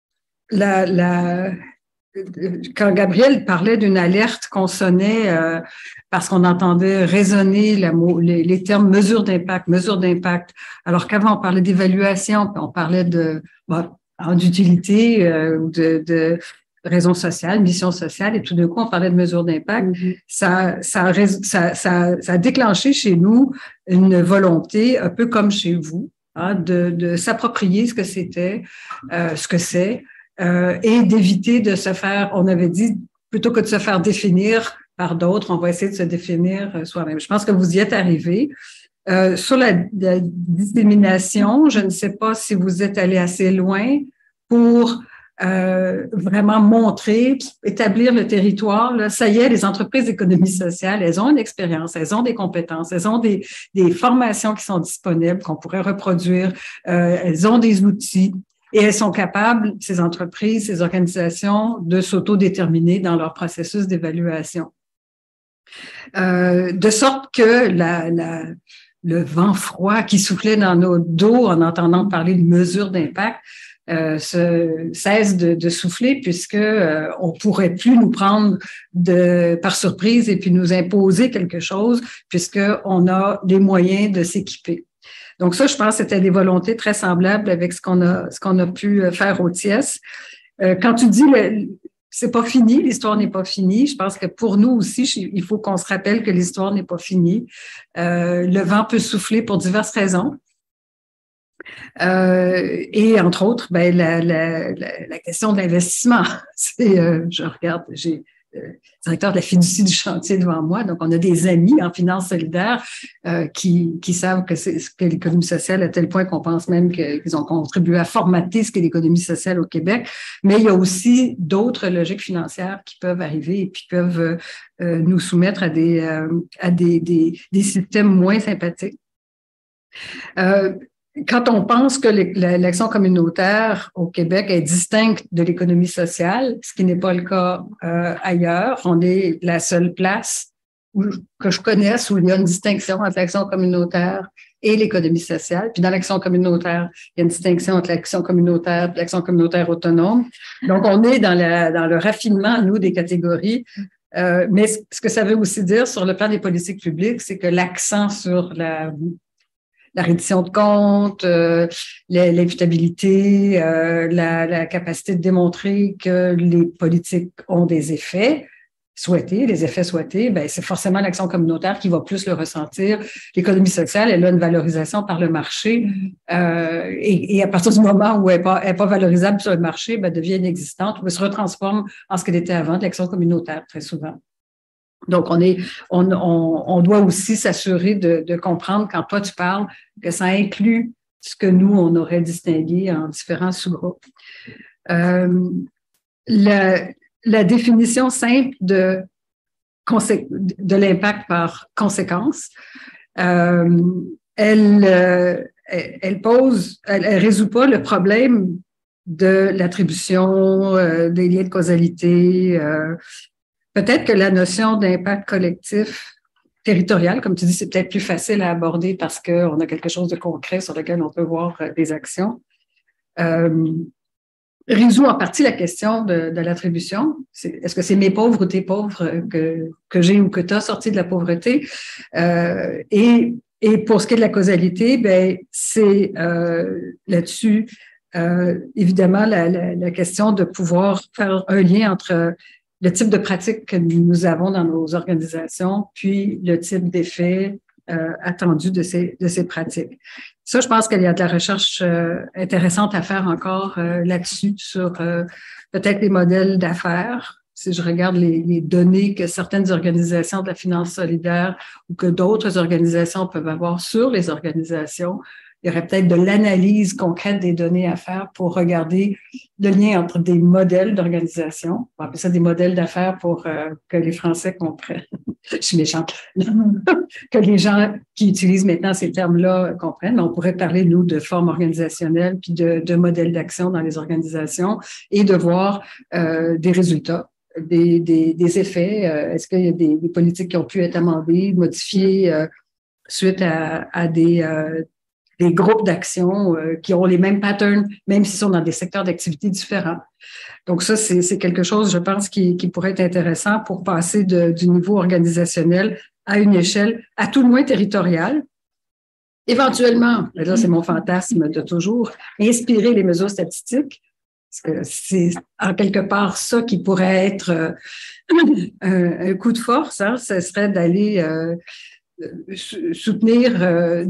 quand Gabriel parlait d'une alerte qu'on sonnait parce qu'on entendait résonner les termes mesure d'impact, alors qu'avant on parlait d'évaluation, on parlait d'utilité, raison sociale, mission sociale, et tout d'un coup, on parlait de mesures d'impact. Ça a déclenché chez nous une volonté, un peu comme chez vous, hein, de s'approprier ce que c'était, ce que c'est, et d'éviter de se faire, on avait dit, plutôt que de se faire définir par d'autres, on va essayer de se définir soi-même. Je pense que vous y êtes arrivé. Sur la dissémination, je ne sais pas si vous êtes allé assez loin pour vraiment montrer, établir le territoire. Là, ça y est, les entreprises d'économie sociale, elles ont une expérience, elles ont des compétences, elles ont des formations qui sont disponibles, qu'on pourrait reproduire, elles ont des outils et elles sont capables, ces entreprises, ces organisations, de s'autodéterminer dans leur processus d'évaluation. De sorte que le vent froid qui soufflait dans nos dos en entendant parler de mesures d'impact cesse de souffler, puisque on pourrait plus nous prendre par surprise et puis nous imposer quelque chose, puisque on a les moyens de s'équiper. Donc ça, je pense que c'était des volontés très semblables avec ce qu'on a pu faire au TIES. Quand tu dis c'est pas fini, l'histoire n'est pas finie. Je pense que pour nous aussi, il faut qu'on se rappelle que l'histoire n'est pas finie. Le vent peut souffler pour diverses raisons. Et entre autres, ben, la question de l'investissement. Je regarde, j'ai le directeur de la fiducie du chantier devant moi, donc on a des amis en finance solidaire qui savent que c'est ce qu'est l'économie sociale, à tel point qu'on pense même qu'ils ont contribué à formater ce qu'est l'économie sociale au Québec. Mais il y a aussi d'autres logiques financières qui peuvent arriver et puis peuvent nous soumettre à des systèmes moins sympathiques. Quand on pense que l'action communautaire au Québec est distincte de l'économie sociale, ce qui n'est pas le cas ailleurs, on est la seule place que je connaisse où il y a une distinction entre l'action communautaire et l'économie sociale. Puis dans l'action communautaire, il y a une distinction entre l'action communautaire et l'action communautaire autonome. Donc, on est dans le raffinement, nous, des catégories. Mais ce que ça veut aussi dire sur le plan des politiques publiques, c'est que l'accent sur la reddition de comptes, l'imputabilité, la capacité de démontrer que les politiques ont des effets souhaités, les effets souhaités, ben c'est forcément l'action communautaire qui va plus le ressentir. L'économie sociale, elle a une valorisation par le marché et à partir du moment où elle n'est pas valorisable sur le marché, ben devient inexistante ou elle se retransforme en ce qu'elle était avant, de l'action communautaire très souvent. Donc, on doit aussi s'assurer de comprendre quand toi tu parles que ça inclut ce que nous, on aurait distingué en différents sous-groupes. La définition simple de l'impact par conséquence, elle résout pas le problème de l'attribution, des liens de causalité. Peut-être que la notion d'impact collectif territorial, comme tu dis, c'est peut-être plus facile à aborder parce qu'on a quelque chose de concret sur lequel on peut voir des actions. Résout en partie la question de l'attribution. Est-ce que c'est mes pauvres ou tes pauvres que j'ai ou que tu as sorti de la pauvreté? Et pour ce qui est de la causalité, ben c'est là-dessus, évidemment, la question de pouvoir faire un lien entre le type de pratique que nous avons dans nos organisations, puis le type d'effet attendu de ces pratiques. Ça, je pense qu'il y a de la recherche intéressante à faire encore là-dessus, sur peut-être les modèles d'affaires. Si je regarde les données que certaines organisations de la finance solidaire ou que d'autres organisations peuvent avoir sur les organisations, il y aurait peut-être de l'analyse concrète des données à faire pour regarder le lien entre des modèles d'organisation. On va appeler ça des modèles d'affaires pour que les Français comprennent. Je suis méchante. Que les gens qui utilisent maintenant ces termes-là comprennent. Mais on pourrait parler, nous, de forme organisationnelle puis de modèles d'action dans les organisations et de voir des résultats. Des effets. Est-ce qu'il y a des politiques qui ont pu être amendées, modifiées suite à des groupes d'action qui ont les mêmes patterns, même s'ils sont dans des secteurs d'activité différents. Donc ça, c'est quelque chose, je pense, qui pourrait être intéressant pour passer du niveau organisationnel à une échelle, à tout le moins territoriale. Éventuellement, là c'est mon fantasme de toujours, inspirer les mesures statistiques Parce que c'est en quelque part ça qui pourrait être un coup de force, hein, ce serait d'aller soutenir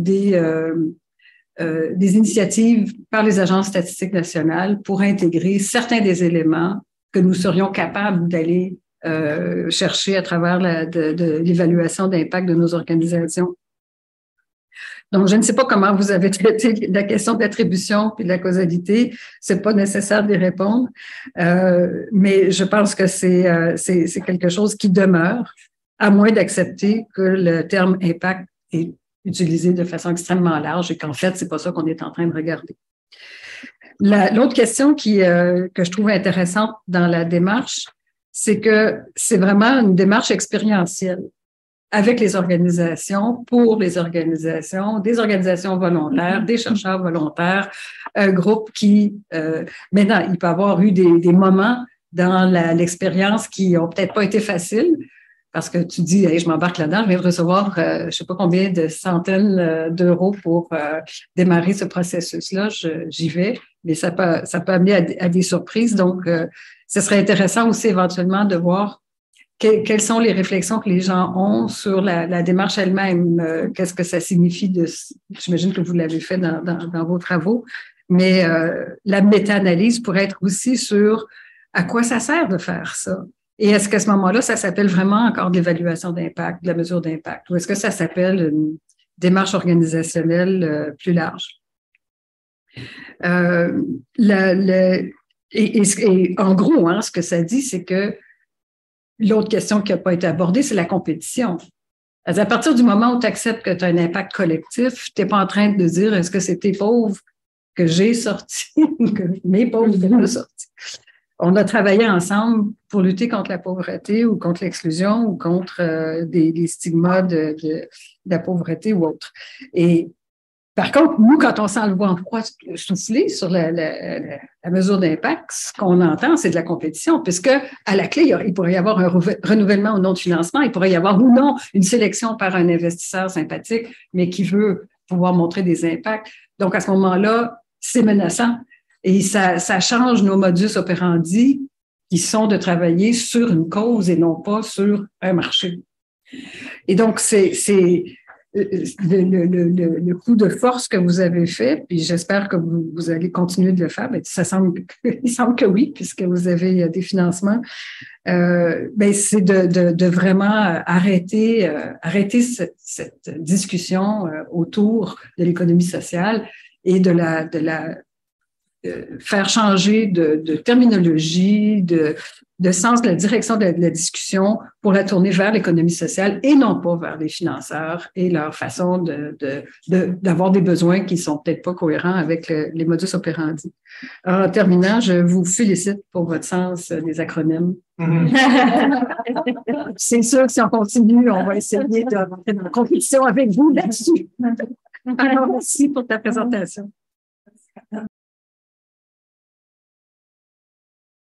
des initiatives par les agences statistiques nationales pour intégrer certains des éléments que nous serions capables d'aller chercher à travers de l'évaluation d'impact de nos organisations. Donc, je ne sais pas comment vous avez traité la question de l'attribution et de la causalité. C'est pas nécessaire d'y répondre, mais je pense que c'est quelque chose qui demeure, à moins d'accepter que le terme impact est utilisé de façon extrêmement large et qu'en fait, c'est pas ça qu'on est en train de regarder. L'autre question que je trouve intéressante dans la démarche, c'est que c'est vraiment une démarche expérientielle avec les organisations, pour les organisations, des organisations volontaires, des chercheurs volontaires, un groupe qui, maintenant, il peut y avoir eu des moments dans l'expérience qui ont peut-être pas été faciles, parce que tu dis, hey, je m'embarque là-dedans, je viens de recevoir, je sais pas combien de centaines d'euros pour démarrer ce processus-là, j'y vais, mais ça peut amener à des surprises. Donc, ce serait intéressant aussi éventuellement de voir quelles sont les réflexions que les gens ont sur la démarche elle-même. Qu'est-ce que ça signifie j'imagine que vous l'avez fait dans vos travaux, mais la méta-analyse pourrait être aussi sur à quoi ça sert de faire ça. Et est-ce qu'à ce moment-là, ça s'appelle vraiment encore de l'évaluation d'impact, de la mesure d'impact, ou est-ce que ça s'appelle une démarche organisationnelle plus large? Et en gros, hein, ce que ça dit, c'est que l'autre question qui n'a pas été abordée, c'est la compétition. À partir du moment où tu acceptes que tu as un impact collectif, tu n'es pas en train de dire est-ce que c'est tes pauvres que j'ai sortis ou que mes pauvres que j'ai sortis. On a travaillé ensemble pour lutter contre la pauvreté ou contre l'exclusion ou contre des stigmas de la pauvreté ou autre. Et par contre, nous, quand on sent le vent froid souffler sur la mesure d'impact, ce qu'on entend, c'est de la compétition, puisque à la clé, il pourrait y avoir un renouvellement ou non de financement, il pourrait y avoir ou non une sélection par un investisseur sympathique, mais qui veut pouvoir montrer des impacts. Donc, à ce moment-là, c'est menaçant. Et ça change nos modus operandi qui sont de travailler sur une cause et non pas sur un marché. Et donc, c'est le coup de force que vous avez fait, puis j'espère que vous allez continuer de le faire. Mais il semble que oui, puisque vous avez des financements. C'est de vraiment arrêter cette discussion autour de l'économie sociale et de faire changer de terminologie, de sens de la direction de la discussion pour la tourner vers l'économie sociale et non pas vers les financeurs et leur façon d'avoir des besoins qui sont peut-être pas cohérents avec les modus operandi. Alors, en terminant, je vous félicite pour votre sens des acronymes. C'est sûr que si on continue, on va essayer de rentrer dans la compétition avec vous là-dessus. Alors, merci pour ta présentation.